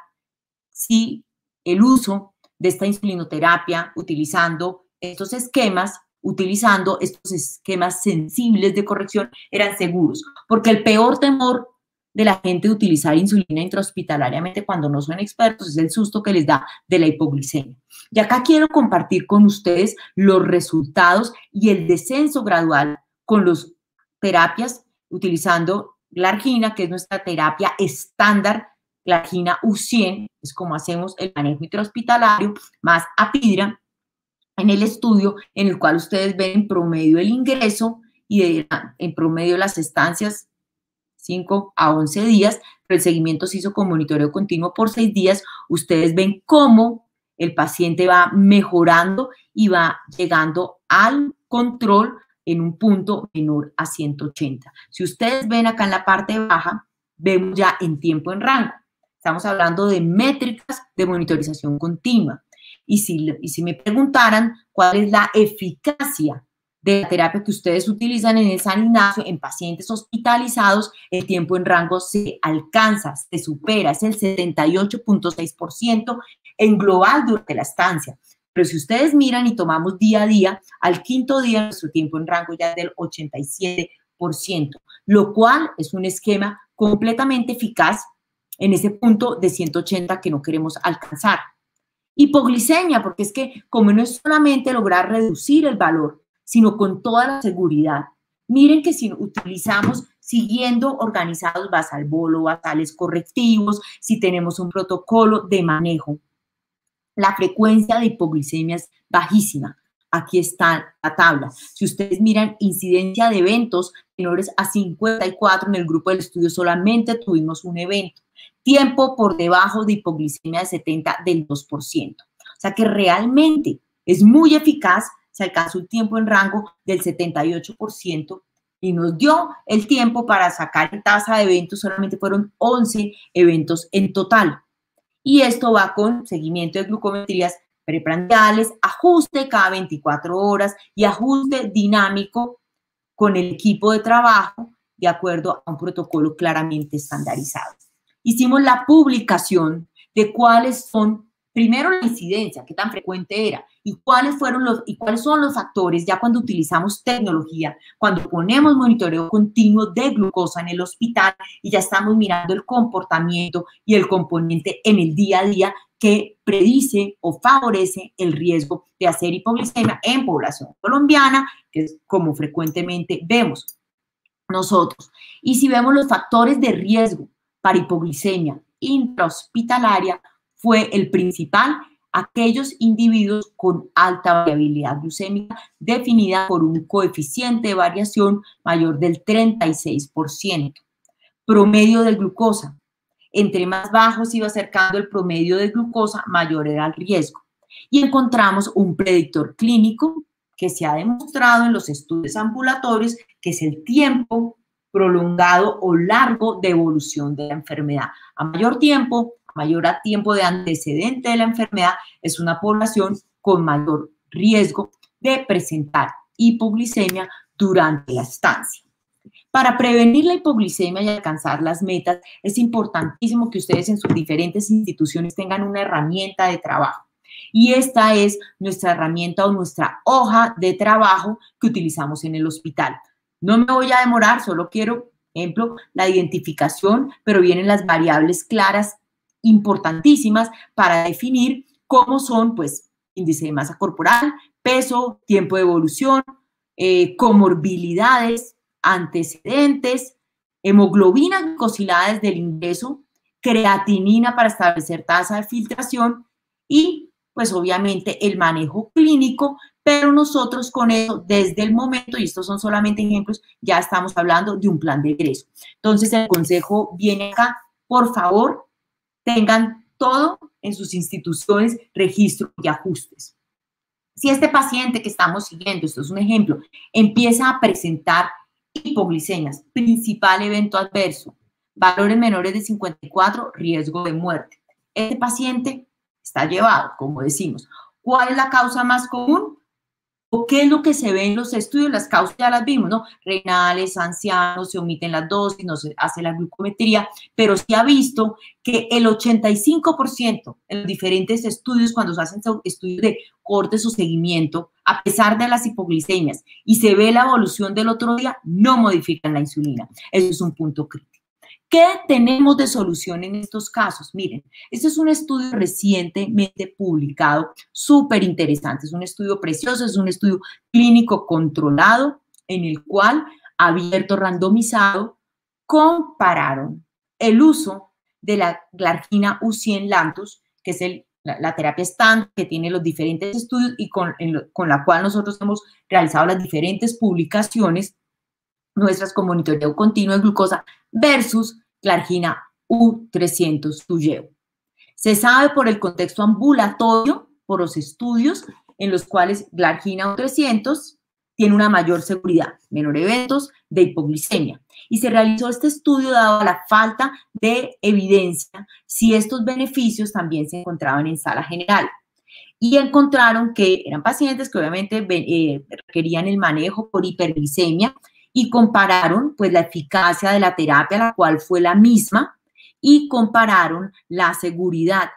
si el uso de esta insulinoterapia utilizando estos esquemas, utilizando estos esquemas sensibles de corrección, eran seguros. Porque el peor temor de la gente de utilizar insulina intrahospitalariamente cuando no son expertos es el susto que les da de la hipoglicemia. Y acá quiero compartir con ustedes los resultados y el descenso gradual con las terapias utilizando glargina, que es nuestra terapia estándar, glargina U cien, es como hacemos el manejo intrahospitalario, más apidra, en el estudio en el cual ustedes ven en promedio el ingreso y de, en promedio las estancias cinco a once días, pero el seguimiento se hizo con monitoreo continuo por seis días. Ustedes ven cómo el paciente va mejorando y va llegando al control en un punto menor a ciento ochenta. Si ustedes ven acá en la parte baja, vemos ya en tiempo en rango. Estamos hablando de métricas de monitorización continua. Y si, y si me preguntaran cuál es la eficacia de la terapia que ustedes utilizan en el San Ignacio en pacientes hospitalizados, el tiempo en rango se alcanza, se supera, es el setenta y ocho punto seis por ciento en global durante la estancia. Pero si ustedes miran y tomamos día a día, al quinto día nuestro tiempo en rango ya es del ochenta y siete por ciento, lo cual es un esquema completamente eficaz en ese punto de ciento ochenta que no queremos alcanzar. Hipoglicemia, porque es que como no es solamente lograr reducir el valor, sino con toda la seguridad. Miren que si utilizamos siguiendo organizados basal-bolo, basales correctivos, si tenemos un protocolo de manejo, la frecuencia de hipoglicemia es bajísima. Aquí está la tabla. Si ustedes miran incidencia de eventos menores a cincuenta y cuatro, en el grupo del estudio solamente tuvimos un evento. Tiempo por debajo de hipoglicemia de setenta del dos por ciento. O sea que realmente es muy eficaz. Se alcanzó un tiempo en rango del setenta y ocho por ciento y nos dio el tiempo para sacar en tasa de eventos, solamente fueron once eventos en total. Y esto va con seguimiento de glucometrías preprandiales, ajuste cada veinticuatro horas y ajuste dinámico con el equipo de trabajo de acuerdo a un protocolo claramente estandarizado. Hicimos la publicación de cuáles son, primero la incidencia, qué tan frecuente era, y cuáles fueron los, y cuáles son los factores ya cuando utilizamos tecnología, cuando ponemos monitoreo continuo de glucosa en el hospital y ya estamos mirando el comportamiento y el componente en el día a día que predice o favorece el riesgo de hacer hipoglicemia en población colombiana, que es como frecuentemente vemos nosotros. Y si vemos los factores de riesgo para hipoglicemia intrahospitalaria, fue el principal, aquellos individuos con alta variabilidad glucémica definida por un coeficiente de variación mayor del treinta y seis por ciento. Promedio de glucosa. Entre más bajo se iba acercando el promedio de glucosa, mayor era el riesgo. Y encontramos un predictor clínico que se ha demostrado en los estudios ambulatorios, que es el tiempo prolongado o largo de evolución de la enfermedad. A mayor tiempo, a mayor tiempo de antecedente de la enfermedad, es una población con mayor riesgo de presentar hipoglicemia durante la estancia. Para prevenir la hipoglicemia y alcanzar las metas, es importantísimo que ustedes en sus diferentes instituciones tengan una herramienta de trabajo. Y esta es nuestra herramienta o nuestra hoja de trabajo que utilizamos en el hospital. No me voy a demorar, solo quiero, ejemplo, la identificación, pero vienen las variables claras importantísimas para definir cómo son, pues, índice de masa corporal, peso, tiempo de evolución, eh, comorbilidades, antecedentes, hemoglobina glicosilada desde el ingreso, creatinina para establecer tasa de filtración y, pues, obviamente el manejo clínico, pero nosotros con eso, desde el momento, y estos son solamente ejemplos, ya estamos hablando de un plan de egreso. Entonces, el consejo viene acá, por favor, tengan todo en sus instituciones, registro y ajustes. Si este paciente que estamos siguiendo, esto es un ejemplo, empieza a presentar hipoglicemias, principal evento adverso, valores menores de cincuenta y cuatro, riesgo de muerte. Este paciente está llevado, como decimos. ¿Cuál es la causa más común? ¿O qué es lo que se ve en los estudios? Las causas ya las vimos, ¿no? Renales, ancianos, se omiten las dosis, no se hace la glucometría, pero se ha visto que el ochenta y cinco por ciento en los diferentes estudios, cuando se hacen estudios de cortes o seguimiento, a pesar de las hipoglicemias, y se ve la evolución del otro día, no modifican la insulina. Eso es un punto crítico. ¿Qué tenemos de solución en estos casos? Miren, este es un estudio recientemente publicado, súper interesante, es un estudio precioso, es un estudio clínico controlado en el cual, abierto, randomizado, compararon el uso de la glargina U cien Lantus, que es el, la, la terapia estándar que tiene los diferentes estudios y con, en, con la cual nosotros hemos realizado las diferentes publicaciones nuestras con monitoreo continuo de glucosa versus glargina U trescientos Toujeo. Se sabe por el contexto ambulatorio, por los estudios en los cuales glargina U trescientos tiene una mayor seguridad, menor eventos de hipoglicemia. Y se realizó este estudio dado a la falta de evidencia si estos beneficios también se encontraban en sala general. Y encontraron que eran pacientes que obviamente eh, requerían el manejo por hiperglicemia, y compararon pues la eficacia de la terapia, la cual fue la misma, y compararon la seguridad,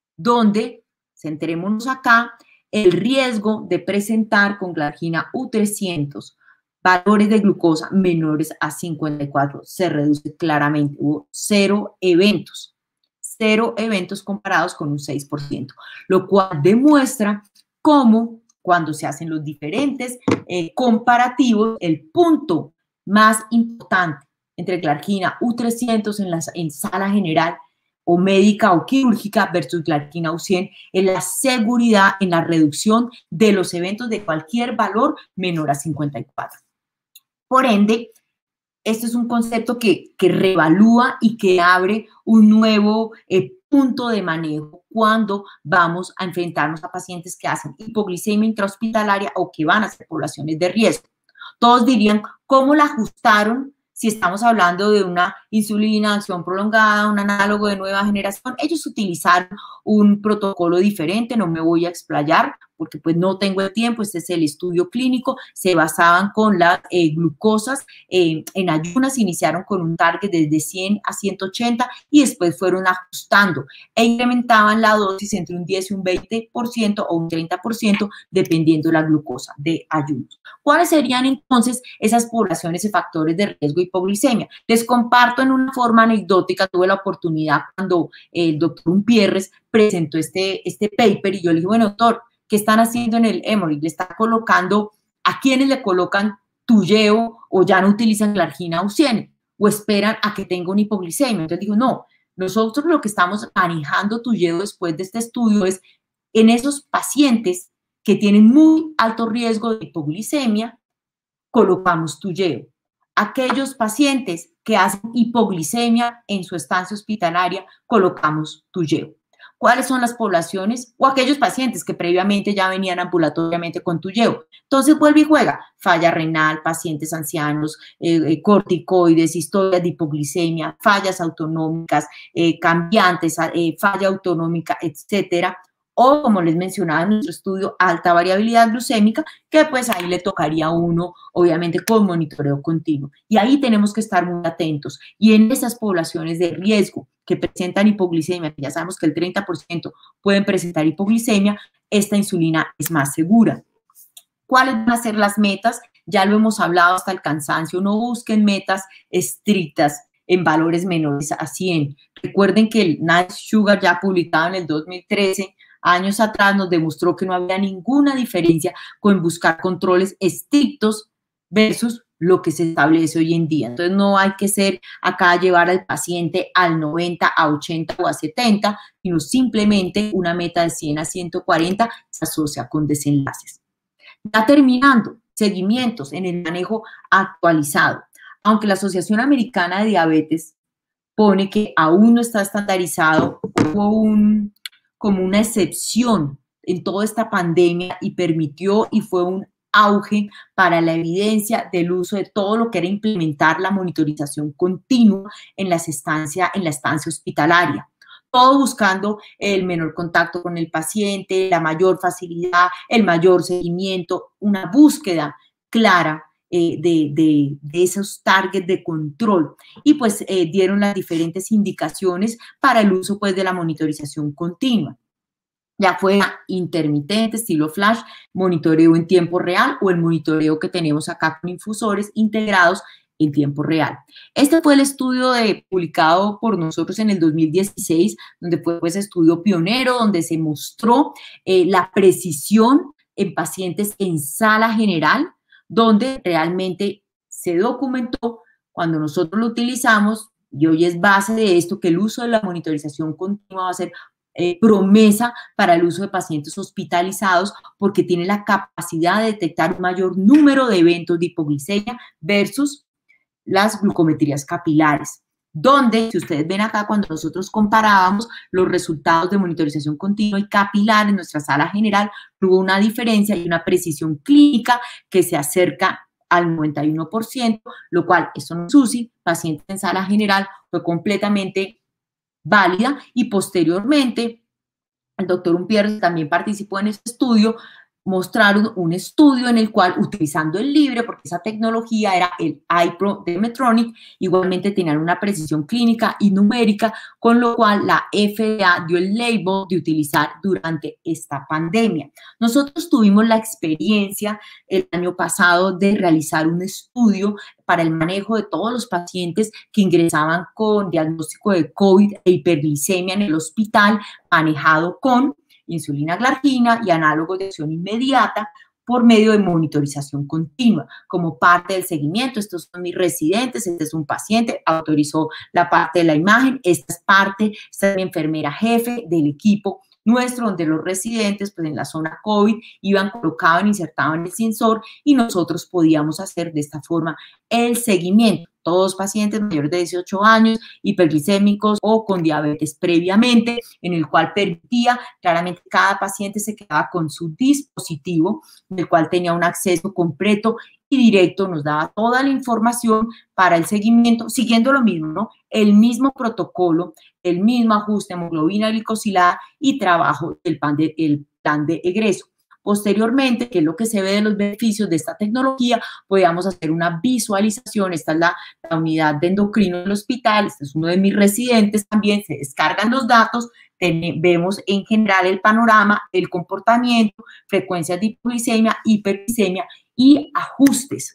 donde, centrémonos acá, el riesgo de presentar con glargina U trescientos valores de glucosa menores a cincuenta y cuatro se reduce claramente, hubo cero eventos, cero eventos comparados con un seis por ciento, lo cual demuestra cómo cuando se hacen los diferentes eh, comparativos, el punto más importante entre glargina U trescientos en, la, en sala general o médica o quirúrgica versus glargina U cien es la seguridad en la reducción de los eventos de cualquier valor menor a cincuenta y cuatro. Por ende, este es un concepto que, que reevalúa y que abre un nuevo eh, punto de manejo cuando vamos a enfrentarnos a pacientes que hacen hipoglicemia intrahospitalaria o que van a ser poblaciones de riesgo. Todos dirían, ¿cómo la ajustaron si estamos hablando de una insulina acción prolongada, un análogo de nueva generación? Ellos utilizaron un protocolo diferente, no me voy a explayar porque pues no tengo el tiempo, este es el estudio clínico, se basaban con las eh, glucosas eh, en ayunas, iniciaron con un target desde cien a ciento ochenta y después fueron ajustando e incrementaban la dosis entre un diez y un veinte por ciento o un treinta por ciento dependiendo de la glucosa de ayunos. ¿Cuáles serían entonces esas poblaciones y factores de riesgo de hipoglicemia? Les comparto en una forma anecdótica, tuve la oportunidad cuando el doctor Umpierres presentó este, este paper y yo le dije, bueno, doctor, ¿qué están haciendo en el Emory? ¿Le están colocando, a quienes le colocan Toujeo o ya no utilizan glargina U cien o esperan a que tenga una hipoglicemia? Entonces digo, no, nosotros lo que estamos manejando Toujeo después de este estudio es en esos pacientes que tienen muy alto riesgo de hipoglicemia, colocamos Toujeo. Aquellos pacientes que hacen hipoglicemia en su estancia hospitalaria, colocamos Toujeo. ¿Cuáles son las poblaciones? O aquellos pacientes que previamente ya venían ambulatoriamente con Toujeo. Entonces vuelve y juega. Falla renal, pacientes ancianos, eh, eh, corticoides, historias de hipoglicemia, fallas autonómicas, eh, cambiantes, eh, falla autonómica, etcétera. O, como les mencionaba en nuestro estudio, alta variabilidad glucémica, que pues ahí le tocaría a uno, obviamente, con monitoreo continuo. Y ahí tenemos que estar muy atentos. Y en esas poblaciones de riesgo que presentan hipoglicemia, que ya sabemos que el treinta por ciento pueden presentar hipoglicemia, esta insulina es más segura. ¿Cuáles van a ser las metas? Ya lo hemos hablado hasta el cansancio. No busquen metas estrictas en valores menores a cien. Recuerden que el NICE Sugar, ya publicado en el dos mil trece, años atrás, nos demostró que no había ninguna diferencia con buscar controles estrictos versus lo que se establece hoy en día. Entonces, no hay que ser acá llevar al paciente al noventa, a ochenta o a setenta, sino simplemente una meta de cien a ciento cuarenta se asocia con desenlaces. Ya terminando, seguimientos en el manejo actualizado. Aunque la Asociación Americana de Diabetes pone que aún no está estandarizado, hubo un, como una excepción en toda esta pandemia y permitió y fue un auge para la evidencia del uso de todo lo que era implementar la monitorización continua en, las estancia, en la estancia hospitalaria. Todo buscando el menor contacto con el paciente, la mayor facilidad, el mayor seguimiento, una búsqueda clara eh, de, de, de esos targets de control. Y pues eh, dieron las diferentes indicaciones para el uso pues de la monitorización continua, ya fuera intermitente, estilo flash, monitoreo en tiempo real o el monitoreo que tenemos acá con infusores integrados en tiempo real. Este fue el estudio de, publicado por nosotros en el dos mil dieciséis, donde fue pues estudio pionero, donde se mostró eh, la precisión en pacientes en sala general, donde realmente se documentó cuando nosotros lo utilizamos, y hoy es base de esto, que el uso de la monitorización continua va a ser Eh, promesa para el uso de pacientes hospitalizados porque tiene la capacidad de detectar un mayor número de eventos de hipoglicemia versus las glucometrías capilares, donde, si ustedes ven acá, cuando nosotros comparábamos los resultados de monitorización continua y capilar en nuestra sala general, hubo una diferencia y una precisión clínica que se acerca al noventa y uno por ciento, lo cual, esto no es U C I, pacientes en sala general, fue completamente válida, y posteriormente el doctor Umpierre también participó en ese estudio. Mostraron un estudio en el cual, utilizando el Libre, porque esa tecnología era el iPro de Medtronic, igualmente tenían una precisión clínica y numérica, con lo cual la F D A dio el label de utilizar durante esta pandemia. Nosotros tuvimos la experiencia el año pasado de realizar un estudio para el manejo de todos los pacientes que ingresaban con diagnóstico de COVID e hiperglicemia en el hospital, manejado con insulina glargina y análogos de acción inmediata por medio de monitorización continua, como parte del seguimiento. Estos son mis residentes, este es un paciente, autorizó la parte de la imagen, esta es parte, esta es mi enfermera jefe del equipo nuestro, donde los residentes, pues en la zona COVID, iban, colocaban, insertaban el sensor y nosotros podíamos hacer de esta forma el seguimiento. Todos pacientes mayores de dieciocho años, hiperglicémicos o con diabetes previamente, en el cual permitía, claramente cada paciente se quedaba con su dispositivo, en el cual tenía un acceso completo y directo, nos daba toda la información para el seguimiento, siguiendo lo mismo, ¿no? El mismo protocolo, el mismo ajuste, hemoglobina glicosilada y trabajo del plan de, el plan de egreso. Posteriormente, que es lo que se ve de los beneficios de esta tecnología, podíamos hacer una visualización. Esta es la, la unidad de endocrino del hospital, este es uno de mis residentes también, se descargan los datos, ten, vemos en general el panorama, el comportamiento, frecuencias de hipoglicemia, hiperglicemia y ajustes.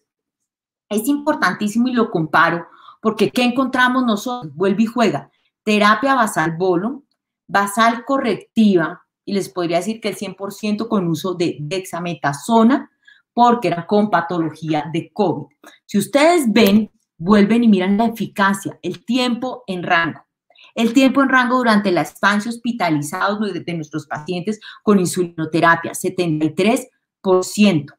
Es importantísimo y lo comparo porque ¿qué encontramos nosotros? Vuelve y juega. Terapia basal bolo, basal correctiva, y les podría decir que el cien por ciento con uso de dexametasona, porque era con patología de COVID. Si ustedes ven, vuelven y miran la eficacia, el tiempo en rango. El tiempo en rango durante la estancia hospitalizados de nuestros pacientes con insulinoterapia, setenta y tres por ciento,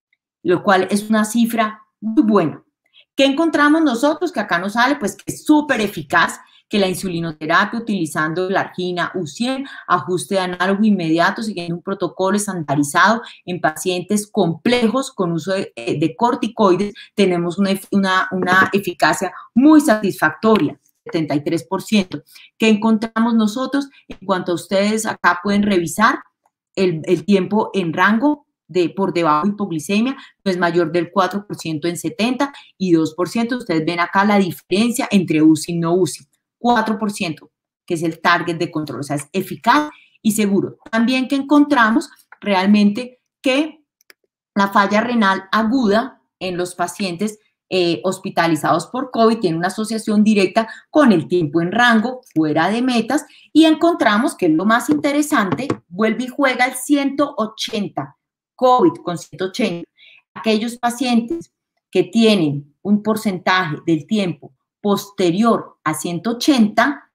lo cual es una cifra muy buena. ¿Qué encontramos nosotros? Que acá nos sale, pues, que es súper eficaz, que la insulinoterapia utilizando glargina U cien, ajuste de análogo inmediato, siguiendo un protocolo estandarizado en pacientes complejos con uso de, de corticoides, tenemos una, una, una eficacia muy satisfactoria, setenta y tres por ciento. ¿Qué encontramos nosotros? En cuanto a ustedes acá pueden revisar el, el tiempo en rango de por debajo de hipoglicemia, no es mayor del cuatro por ciento en setenta y dos por ciento. Ustedes ven acá la diferencia entre U C I y no U C I. cuatro por ciento, que es el target de control, o sea, es eficaz y seguro. También que encontramos realmente que la falla renal aguda en los pacientes eh, hospitalizados por COVID tiene una asociación directa con el tiempo en rango fuera de metas, y encontramos que es lo más interesante, vuelve y juega el ciento ochenta, COVID con ciento ochenta. Aquellos pacientes que tienen un porcentaje del tiempo posterior a ciento ochenta,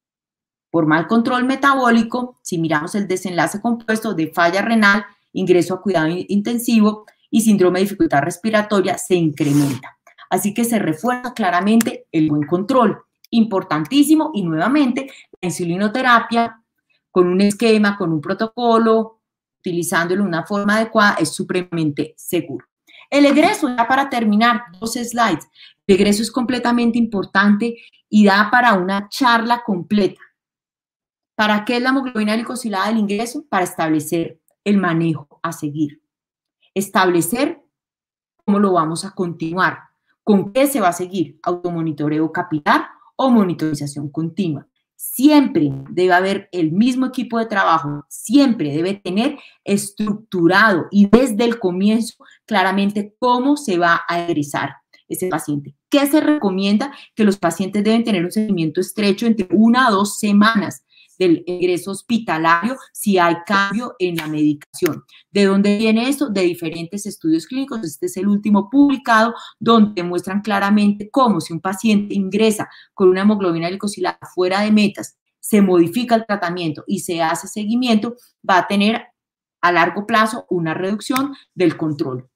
por mal control metabólico, si miramos el desenlace compuesto de falla renal, ingreso a cuidado intensivo y síndrome de dificultad respiratoria, se incrementa. Así que se refuerza claramente el buen control, importantísimo, y nuevamente la insulinoterapia con un esquema, con un protocolo, utilizándolo de una forma adecuada, es supremamente seguro. El egreso, ya para terminar, dos slides. El egreso es completamente importante y da para una charla completa. ¿Para qué es la hemoglobina glicosilada del ingreso? Para establecer el manejo a seguir. Establecer cómo lo vamos a continuar. ¿Con qué se va a seguir? Automonitoreo capilar o monitorización continua. Siempre debe haber el mismo equipo de trabajo, siempre debe tener estructurado y desde el comienzo claramente cómo se va a egresar ese paciente. ¿Qué se recomienda? Que los pacientes deben tener un seguimiento estrecho entre una a dos semanas del egreso hospitalario si hay cambio en la medicación. ¿De dónde viene esto? De diferentes estudios clínicos. Este es el último publicado donde muestran claramente cómo si un paciente ingresa con una hemoglobina glicosilada fuera de metas, se modifica el tratamiento y se hace seguimiento, va a tener a largo plazo una reducción del control.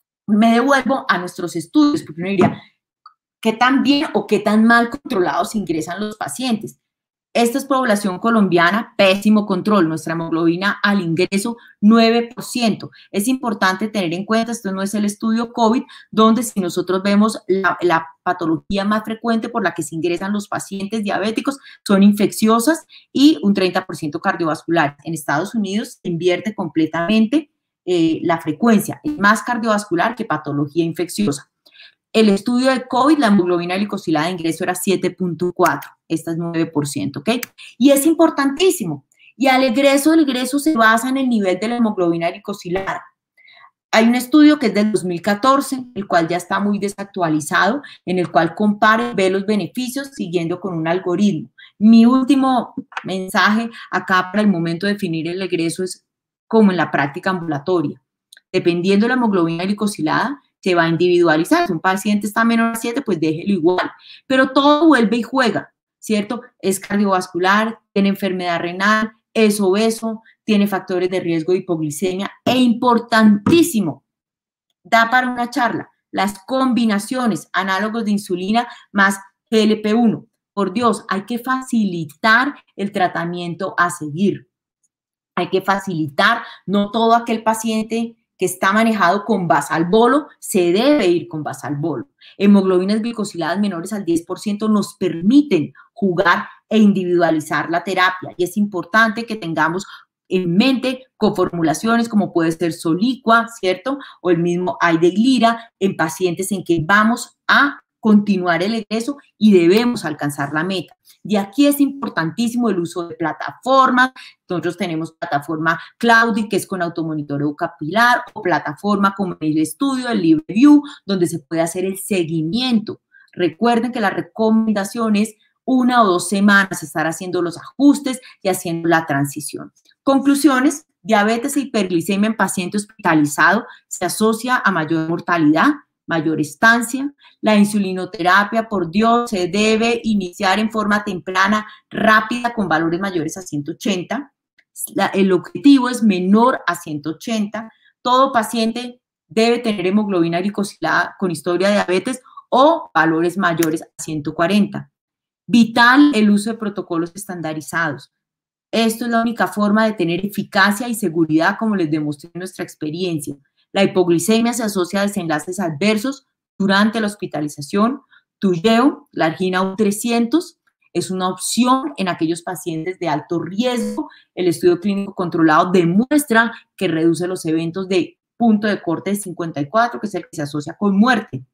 Me devuelvo a nuestros estudios, porque uno diría, ¿qué tan bien o qué tan mal controlados ingresan los pacientes? Esta es población colombiana, pésimo control, nuestra hemoglobina al ingreso nueve por ciento. Es importante tener en cuenta, esto no es el estudio COVID, donde si nosotros vemos la, la patología más frecuente por la que se ingresan los pacientes diabéticos son infecciosas y un treinta por ciento cardiovascular. En Estados Unidos se invierte completamente eh, la frecuencia, es más cardiovascular que patología infecciosa. El estudio de COVID, la hemoglobina glicosilada de ingreso era siete punto cuatro, esta es nueve por ciento, ¿ok? Y es importantísimo. Y al egreso, el egreso se basa en el nivel de la hemoglobina glicosilada. Hay un estudio que es del dos mil catorce, el cual ya está muy desactualizado, en el cual compara y ve los beneficios siguiendo con un algoritmo. Mi último mensaje acá para el momento de definir el egreso es como en la práctica ambulatoria. Dependiendo de la hemoglobina glicosilada, se va a individualizar. Si un paciente está menor a siete, pues déjelo igual. Pero todo vuelve y juega, ¿cierto? Es cardiovascular, tiene enfermedad renal, es obeso, tiene factores de riesgo de hipoglicemia e importantísimo, da para una charla, las combinaciones, análogos de insulina más G L P uno. Por Dios, hay que facilitar el tratamiento a seguir. Hay que facilitar, no todo aquel paciente que está manejado con Basalbolo, se debe ir con Basalbolo. Hemoglobinas glicosiladas menores al diez por ciento nos permiten jugar e individualizar la terapia y es importante que tengamos en mente coformulaciones como puede ser Solicua, ¿cierto? O el mismo Aideglira en pacientes en que vamos a continuar el egreso y debemos alcanzar la meta. Y aquí es importantísimo el uso de plataformas. Nosotros tenemos plataforma Cloudy, que es con automonitoreo capilar, o plataforma como el estudio, el LibreView, donde se puede hacer el seguimiento. Recuerden que la recomendación es una o dos semanas estar haciendo los ajustes y haciendo la transición. Conclusiones: diabetes e hiperglicemia en paciente hospitalizado se asocia a mayor mortalidad, mayor estancia. La insulinoterapia, por Dios, se debe iniciar en forma temprana, rápida, con valores mayores a ciento ochenta. La, el objetivo es menor a ciento ochenta. Todo paciente debe tener hemoglobina glicosilada con historia de diabetes o valores mayores a ciento cuarenta. Vital el uso de protocolos estandarizados. Esto es la única forma de tener eficacia y seguridad, como les demostré en nuestra experiencia. La hipoglicemia se asocia a desenlaces adversos durante la hospitalización. Toujeo, la argina U trescientos, es una opción en aquellos pacientes de alto riesgo. El estudio clínico controlado demuestra que reduce los eventos de punto de corte de cincuenta y cuatro, que es el que se asocia con muerte.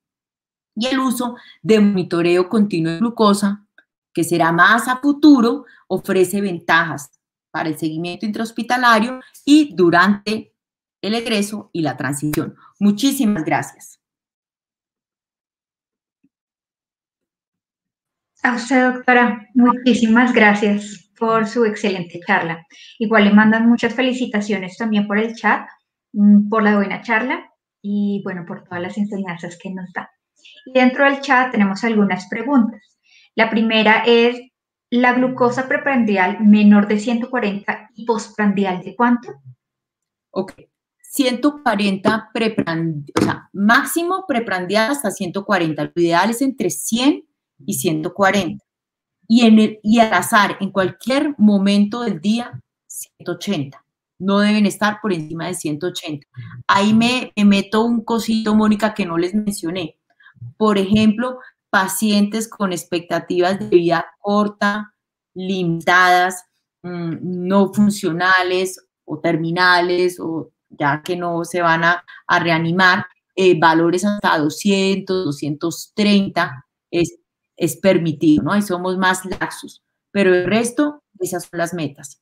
Y el uso de monitoreo continuo de glucosa, que será más a futuro, ofrece ventajas para el seguimiento intrahospitalario y durante el egreso y la transición. Muchísimas gracias. A usted, doctora, muchísimas gracias por su excelente charla. Igual le mandan muchas felicitaciones también por el chat, por la buena charla y, bueno, por todas las enseñanzas que nos da. Y dentro del chat tenemos algunas preguntas. La primera es, ¿la glucosa preprandial menor de ciento cuarenta y postprandial de cuánto? Ok. ciento cuarenta preprandial, o sea, máximo preprandial hasta ciento cuarenta. Lo ideal es entre cien y ciento cuarenta. Y, en el, y al azar, en cualquier momento del día, ciento ochenta. no deben estar por encima de ciento ochenta. Ahí me, me meto un cosito, Mónica, que no les mencioné. Por ejemplo, pacientes con expectativas de vida corta, limitadas, mmm, no funcionales o terminales, o ya que no se van a, a reanimar, eh, valores hasta doscientos, doscientos treinta es, es permitido, ¿no? Ahí somos más laxos, pero el resto, esas son las metas.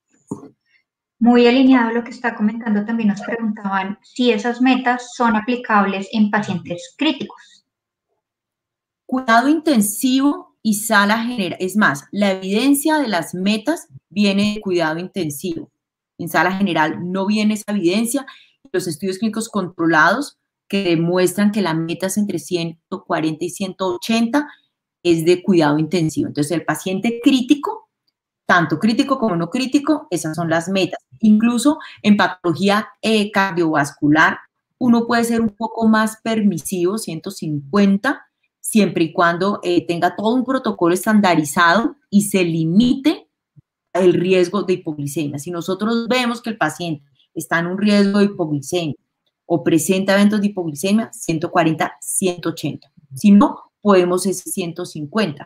Muy alineado a lo que está comentando, también nos preguntaban si esas metas son aplicables en pacientes críticos. Cuidado intensivo y sala general. Es más, la evidencia de las metas viene de cuidado intensivo. En sala general no viene esa evidencia. Los estudios clínicos controlados que demuestran que la meta es entre ciento cuarenta y ciento ochenta es de cuidado intensivo. Entonces, el paciente crítico, tanto crítico como no crítico, esas son las metas. Incluso en patología eh, cardiovascular, uno puede ser un poco más permisivo, ciento cincuenta, siempre y cuando eh, tenga todo un protocolo estandarizado y se limite el riesgo de hipoglicemia. Si nosotros vemos que el paciente está en un riesgo de hipoglicemia o presenta eventos de hipoglicemia, ciento cuarenta, ciento ochenta. Si no, podemos ese ciento cincuenta.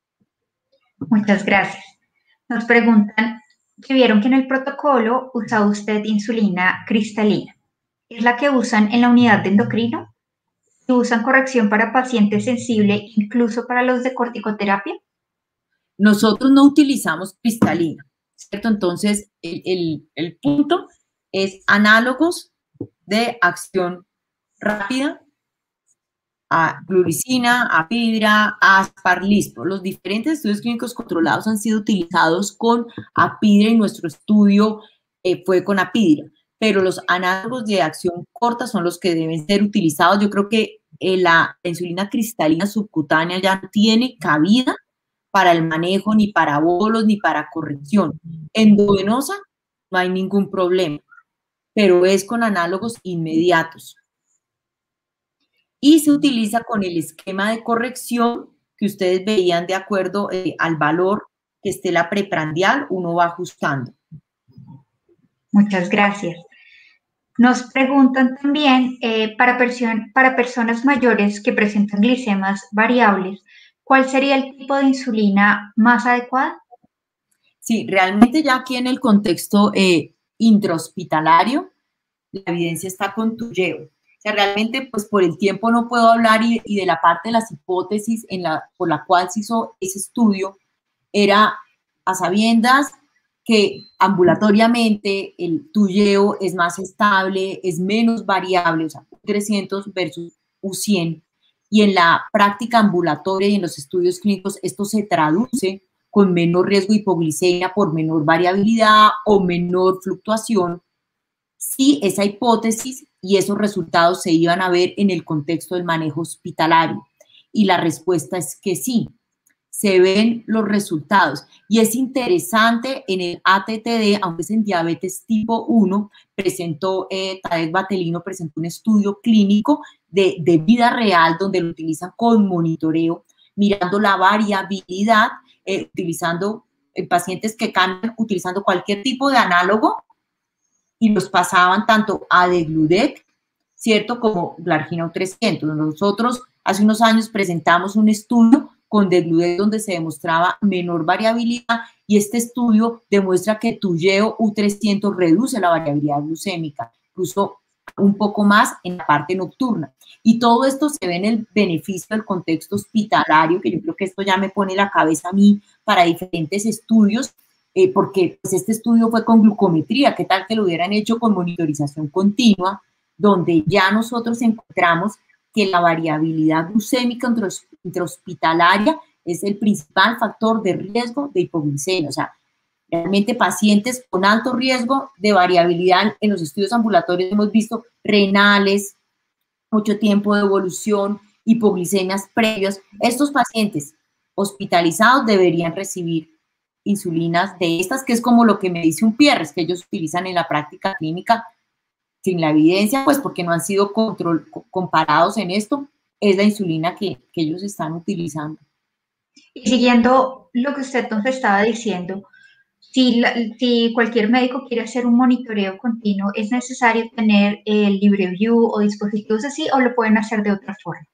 Muchas gracias. Nos preguntan que vieron que en el protocolo usa usted insulina cristalina. ¿Es la que usan en la unidad de endocrino? ¿Usan corrección para pacientes sensibles, incluso para los de corticoterapia? Nosotros no utilizamos cristalina, ¿cierto? Entonces, el, el, el punto es análogos de acción rápida a gluricina, a apidra, a asparlispro. Los diferentes estudios clínicos controlados han sido utilizados con apidra y nuestro estudio eh, fue con apidra, pero los análogos de acción corta son los que deben ser utilizados. Yo creo que eh, la, la insulina cristalina subcutánea ya no tiene cabida para el manejo, ni para bolos, ni para corrección. Endovenosa no hay ningún problema, pero es con análogos inmediatos. Y se utiliza con el esquema de corrección que ustedes veían de acuerdo eh, al valor que esté la preprandial, uno va ajustando. Muchas gracias. Nos preguntan también, eh, para, para personas mayores que presentan glicemas variables, ¿cuál sería el tipo de insulina más adecuado? Sí, realmente ya aquí en el contexto eh, intrahospitalario, la evidencia está con Toujeo. O sea, realmente, pues por el tiempo no puedo hablar y, y de la parte de las hipótesis en la, por la cual se hizo ese estudio, era a sabiendas que ambulatoriamente el Toujeo es más estable, es menos variable, o sea, U trescientos versus U cien, y en la práctica ambulatoria y en los estudios clínicos esto se traduce con menor riesgo de hipoglicemia por menor variabilidad o menor fluctuación. Sí, esa hipótesis y esos resultados se iban a ver en el contexto del manejo hospitalario. Y la respuesta es que sí, se ven los resultados. Y es interesante, en el A T T D, aunque es en diabetes tipo uno, presentó, eh, Tadek Batelino presentó un estudio clínico de, de vida real donde lo utilizan con monitoreo, mirando la variabilidad, eh, utilizando en pacientes que cambian, utilizando cualquier tipo de análogo, y los pasaban tanto a Degludec, ¿cierto?, como Glargina U trescientos. Nosotros hace unos años presentamos un estudio con Degludec donde se demostraba menor variabilidad y este estudio demuestra que Toujeo U trescientos reduce la variabilidad glucémica, incluso un poco más en la parte nocturna. Y todo esto se ve en el beneficio del contexto hospitalario, que yo creo que esto ya me pone la cabeza a mí para diferentes estudios, Eh, porque pues, este estudio fue con glucometría. ¿Qué tal que lo hubieran hecho con monitorización continua, donde ya nosotros encontramos que la variabilidad glucémica intrahospitalaria es el principal factor de riesgo de hipoglicemia? O sea, realmente pacientes con alto riesgo de variabilidad en los estudios ambulatorios hemos visto renales, mucho tiempo de evolución, hipoglicemias previas. Estos pacientes hospitalizados deberían recibir insulinas de estas, que es como lo que me dice un Pierres, que ellos utilizan en la práctica clínica sin la evidencia, pues porque no han sido control, comparados en esto, es la insulina que, que ellos están utilizando. Y siguiendo lo que usted nos estaba diciendo, Si, la, si cualquier médico quiere hacer un monitoreo continuo, ¿es necesario tener el LibreView o dispositivos así o lo pueden hacer de otra forma?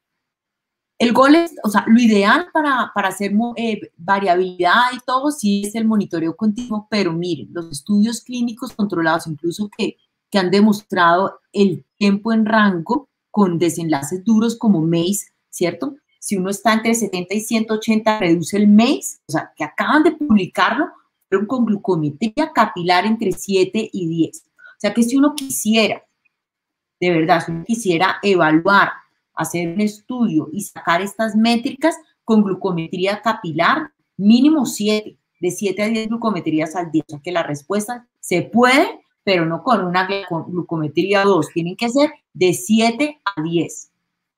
El gol es, o sea, lo ideal para, para hacer eh, variabilidad y todo sí es el monitoreo continuo, pero miren, los estudios clínicos controlados, incluso que, que han demostrado el tiempo en rango con desenlaces duros como M A C E, ¿cierto? Si uno está entre setenta y ciento ochenta, reduce el M A C E, o sea, que acaban de publicarlo, pero con glucometría capilar entre siete y diez. O sea, que si uno quisiera, de verdad, si uno quisiera evaluar, hacer un estudio y sacar estas métricas con glucometría capilar, mínimo siete, de siete a diez glucometrías al día. O sea que la respuesta se puede, pero no con una glucometría dos, tienen que ser de siete a diez.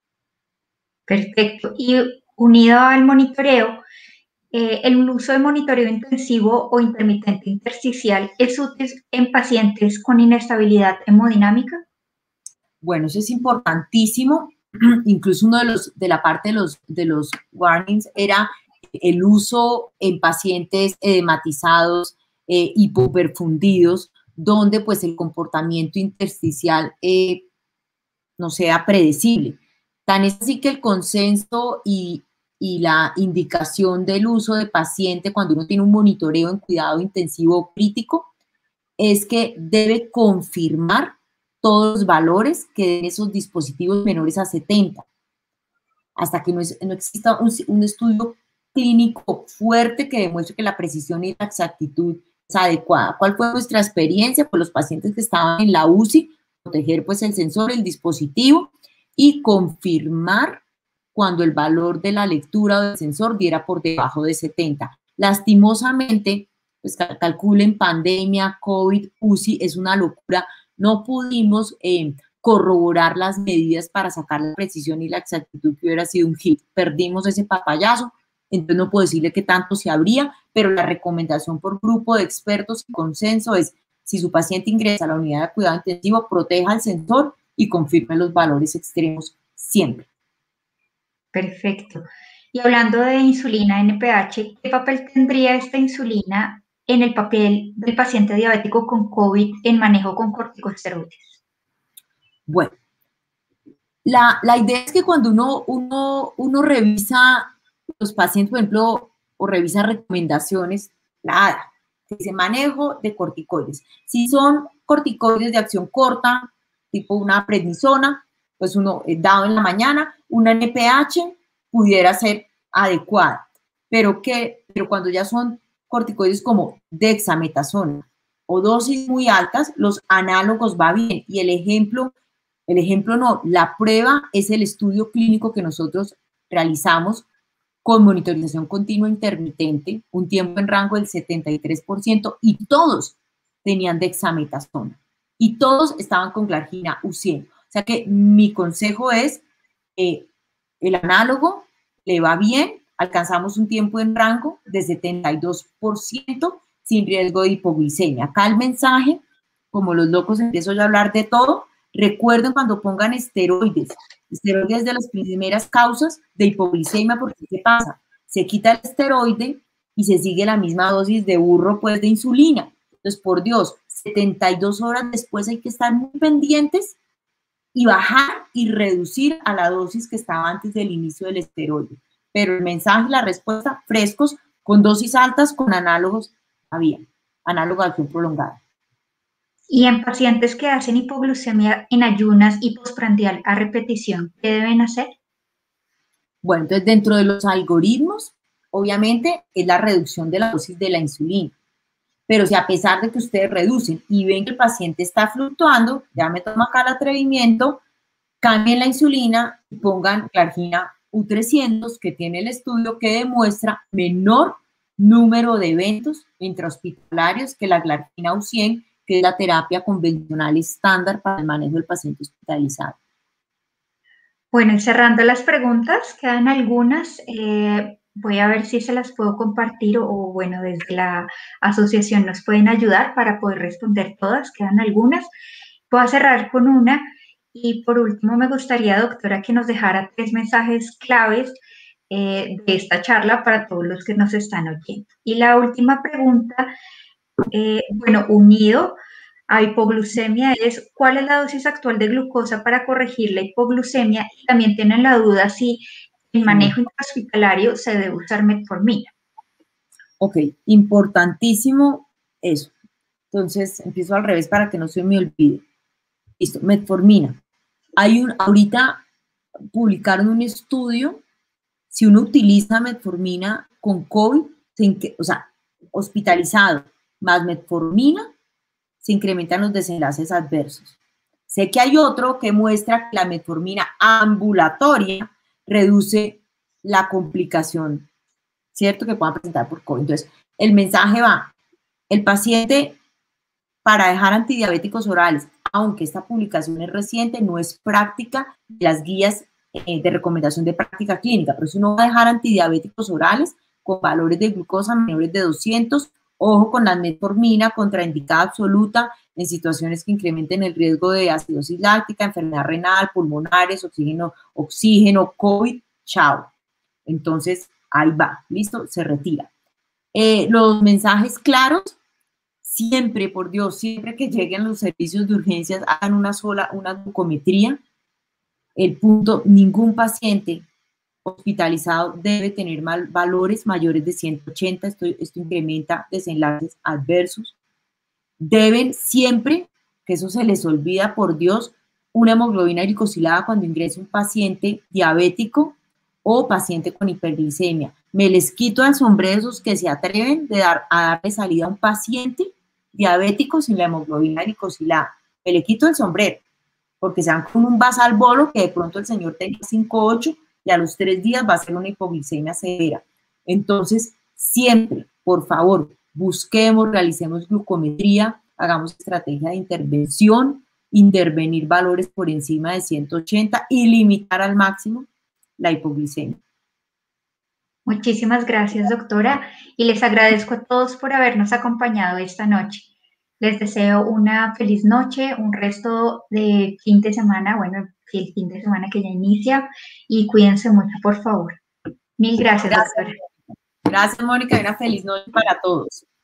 Perfecto. Y unido al monitoreo, eh, el uso de monitoreo intensivo o intermitente intersticial es útil en pacientes con inestabilidad hemodinámica. Bueno, eso es importantísimo. Incluso uno de los, de la parte de los, de los warnings era el uso en pacientes edematizados, eh, hipoperfundidos, donde pues el comportamiento intersticial eh, no sea predecible. Tan es así que el consenso y, y la indicación del uso de paciente cuando uno tiene un monitoreo en cuidado intensivo crítico es que debe confirmar todos los valores que den esos dispositivos menores a setenta. Hasta que no, es, no exista un, un estudio clínico fuerte que demuestre que la precisión y la exactitud es adecuada. ¿Cuál fue nuestra experiencia? Pues los pacientes que estaban en la U C I, proteger pues el sensor, el dispositivo y confirmar cuando el valor de la lectura del sensor diera por debajo de setenta. Lastimosamente, pues calculen pandemia, COVID, U C I, es una locura. No pudimos eh, corroborar las medidas para sacar la precisión y la exactitud que hubiera sido un hit. Perdimos ese papayazo, entonces no puedo decirle que tanto se habría, pero la recomendación por grupo de expertos y consenso es, si su paciente ingresa a la unidad de cuidado intensivo, proteja el sensor y confirme los valores extremos siempre. Perfecto. Y hablando de insulina N P H, ¿qué papel tendría esta insulina en el papel del paciente diabético con COVID en manejo con corticosteroides? Bueno, la, la idea es que cuando uno, uno, uno revisa los pacientes, por ejemplo, o revisa recomendaciones, la A D A, dice manejo de corticoides. Si son corticoides de acción corta, tipo una prednisona, pues uno dado en la mañana, una N P H pudiera ser adecuada, pero, que, pero cuando ya son corticoides como dexametasona o dosis muy altas, los análogos va bien. Y el ejemplo, el ejemplo no, la prueba es el estudio clínico que nosotros realizamos con monitorización continua intermitente, un tiempo en rango del setenta y tres por ciento, y todos tenían dexametasona, y todos estaban con glargina U cien. O sea que mi consejo es, eh, el análogo le va bien, alcanzamos un tiempo en rango de setenta y dos por ciento sin riesgo de hipoglicemia. Acá el mensaje, como los locos empiezo yo a hablar de todo, recuerden cuando pongan esteroides, esteroides de las primeras causas de hipoglicemia, porque ¿qué pasa? Se quita el esteroide y se sigue la misma dosis de burro, pues, de insulina. Entonces, por Dios, setenta y dos horas después hay que estar muy pendientes y bajar y reducir a la dosis que estaba antes del inicio del esteroide. Pero el mensaje, la respuesta, frescos, con dosis altas, con análogos, había, análogo de acción prolongada. Y en pacientes que hacen hipoglucemia en ayunas y postprandial a repetición, ¿qué deben hacer? Bueno, entonces dentro de los algoritmos, obviamente, es la reducción de la dosis de la insulina. Pero si a pesar de que ustedes reducen y ven que el paciente está fluctuando, ya me tomo acá el atrevimiento, cambien la insulina y pongan glargina U trescientos, que tiene el estudio que demuestra menor número de eventos intrahospitalarios que la glargina U cien, que es la terapia convencional estándar para el manejo del paciente hospitalizado. Bueno, y cerrando las preguntas, quedan algunas. Eh, voy a ver si se las puedo compartir o, o, bueno, desde la asociación nos pueden ayudar para poder responder todas. Quedan algunas. Voy a cerrar con una. Y por último, me gustaría, doctora, que nos dejara tres mensajes claves eh, de esta charla para todos los que nos están oyendo. Y la última pregunta, eh, bueno, unido a hipoglucemia es, ¿cuál es la dosis actual de glucosa para corregir la hipoglucemia? Y también tienen la duda si en manejo intrahospitalario se debe usar metformina. Ok, importantísimo eso. Entonces, empiezo al revés para que no se me olvide. Listo, metformina. Hay un, ahorita publicaron un estudio, si uno utiliza metformina con COVID, se, o sea, hospitalizado, más metformina, se incrementan los desenlaces adversos. Sé que hay otro que muestra que la metformina ambulatoria reduce la complicación, ¿cierto?, que puedan presentar por COVID. Entonces, el mensaje va, el paciente para dejar antidiabéticos orales, aunque esta publicación es reciente, no es práctica de las guías eh, de recomendación de práctica clínica, pero si uno va a dejar antidiabéticos orales con valores de glucosa menores de doscientos, ojo con la metformina contraindicada absoluta en situaciones que incrementen el riesgo de acidosis láctica, enfermedad renal, pulmonares, oxígeno, oxígeno, COVID, chao. Entonces, ahí va, listo, se retira. Eh, los mensajes claros, siempre, por Dios, siempre que lleguen los servicios de urgencias, hagan una sola, una glucometría. El punto, ningún paciente hospitalizado debe tener mal, valores mayores de ciento ochenta, esto, esto incrementa desenlaces adversos. Deben siempre, que eso se les olvida, por Dios, una hemoglobina glicosilada cuando ingrese un paciente diabético o paciente con hiperglicemia. Me les quito al sombrero esos que se atreven de dar, a darle salida a un paciente diabético sin la hemoglobina glicosilada. Me le quito el sombrero, porque se van con un basal bolo que de pronto el señor tenga cinco ocho y a los tres días va a ser una hipoglicemia severa. Entonces, siempre, por favor, busquemos, realicemos glucometría, hagamos estrategia de intervención, intervenir valores por encima de ciento ochenta y limitar al máximo la hipoglicemia. Muchísimas gracias, doctora, y les agradezco a todos por habernos acompañado esta noche. Les deseo una feliz noche, un resto de fin de semana, bueno, el fin de semana que ya inicia, y cuídense mucho, por favor. Mil gracias, Gracias, doctora. Gracias, Mónica, y una feliz noche para todos.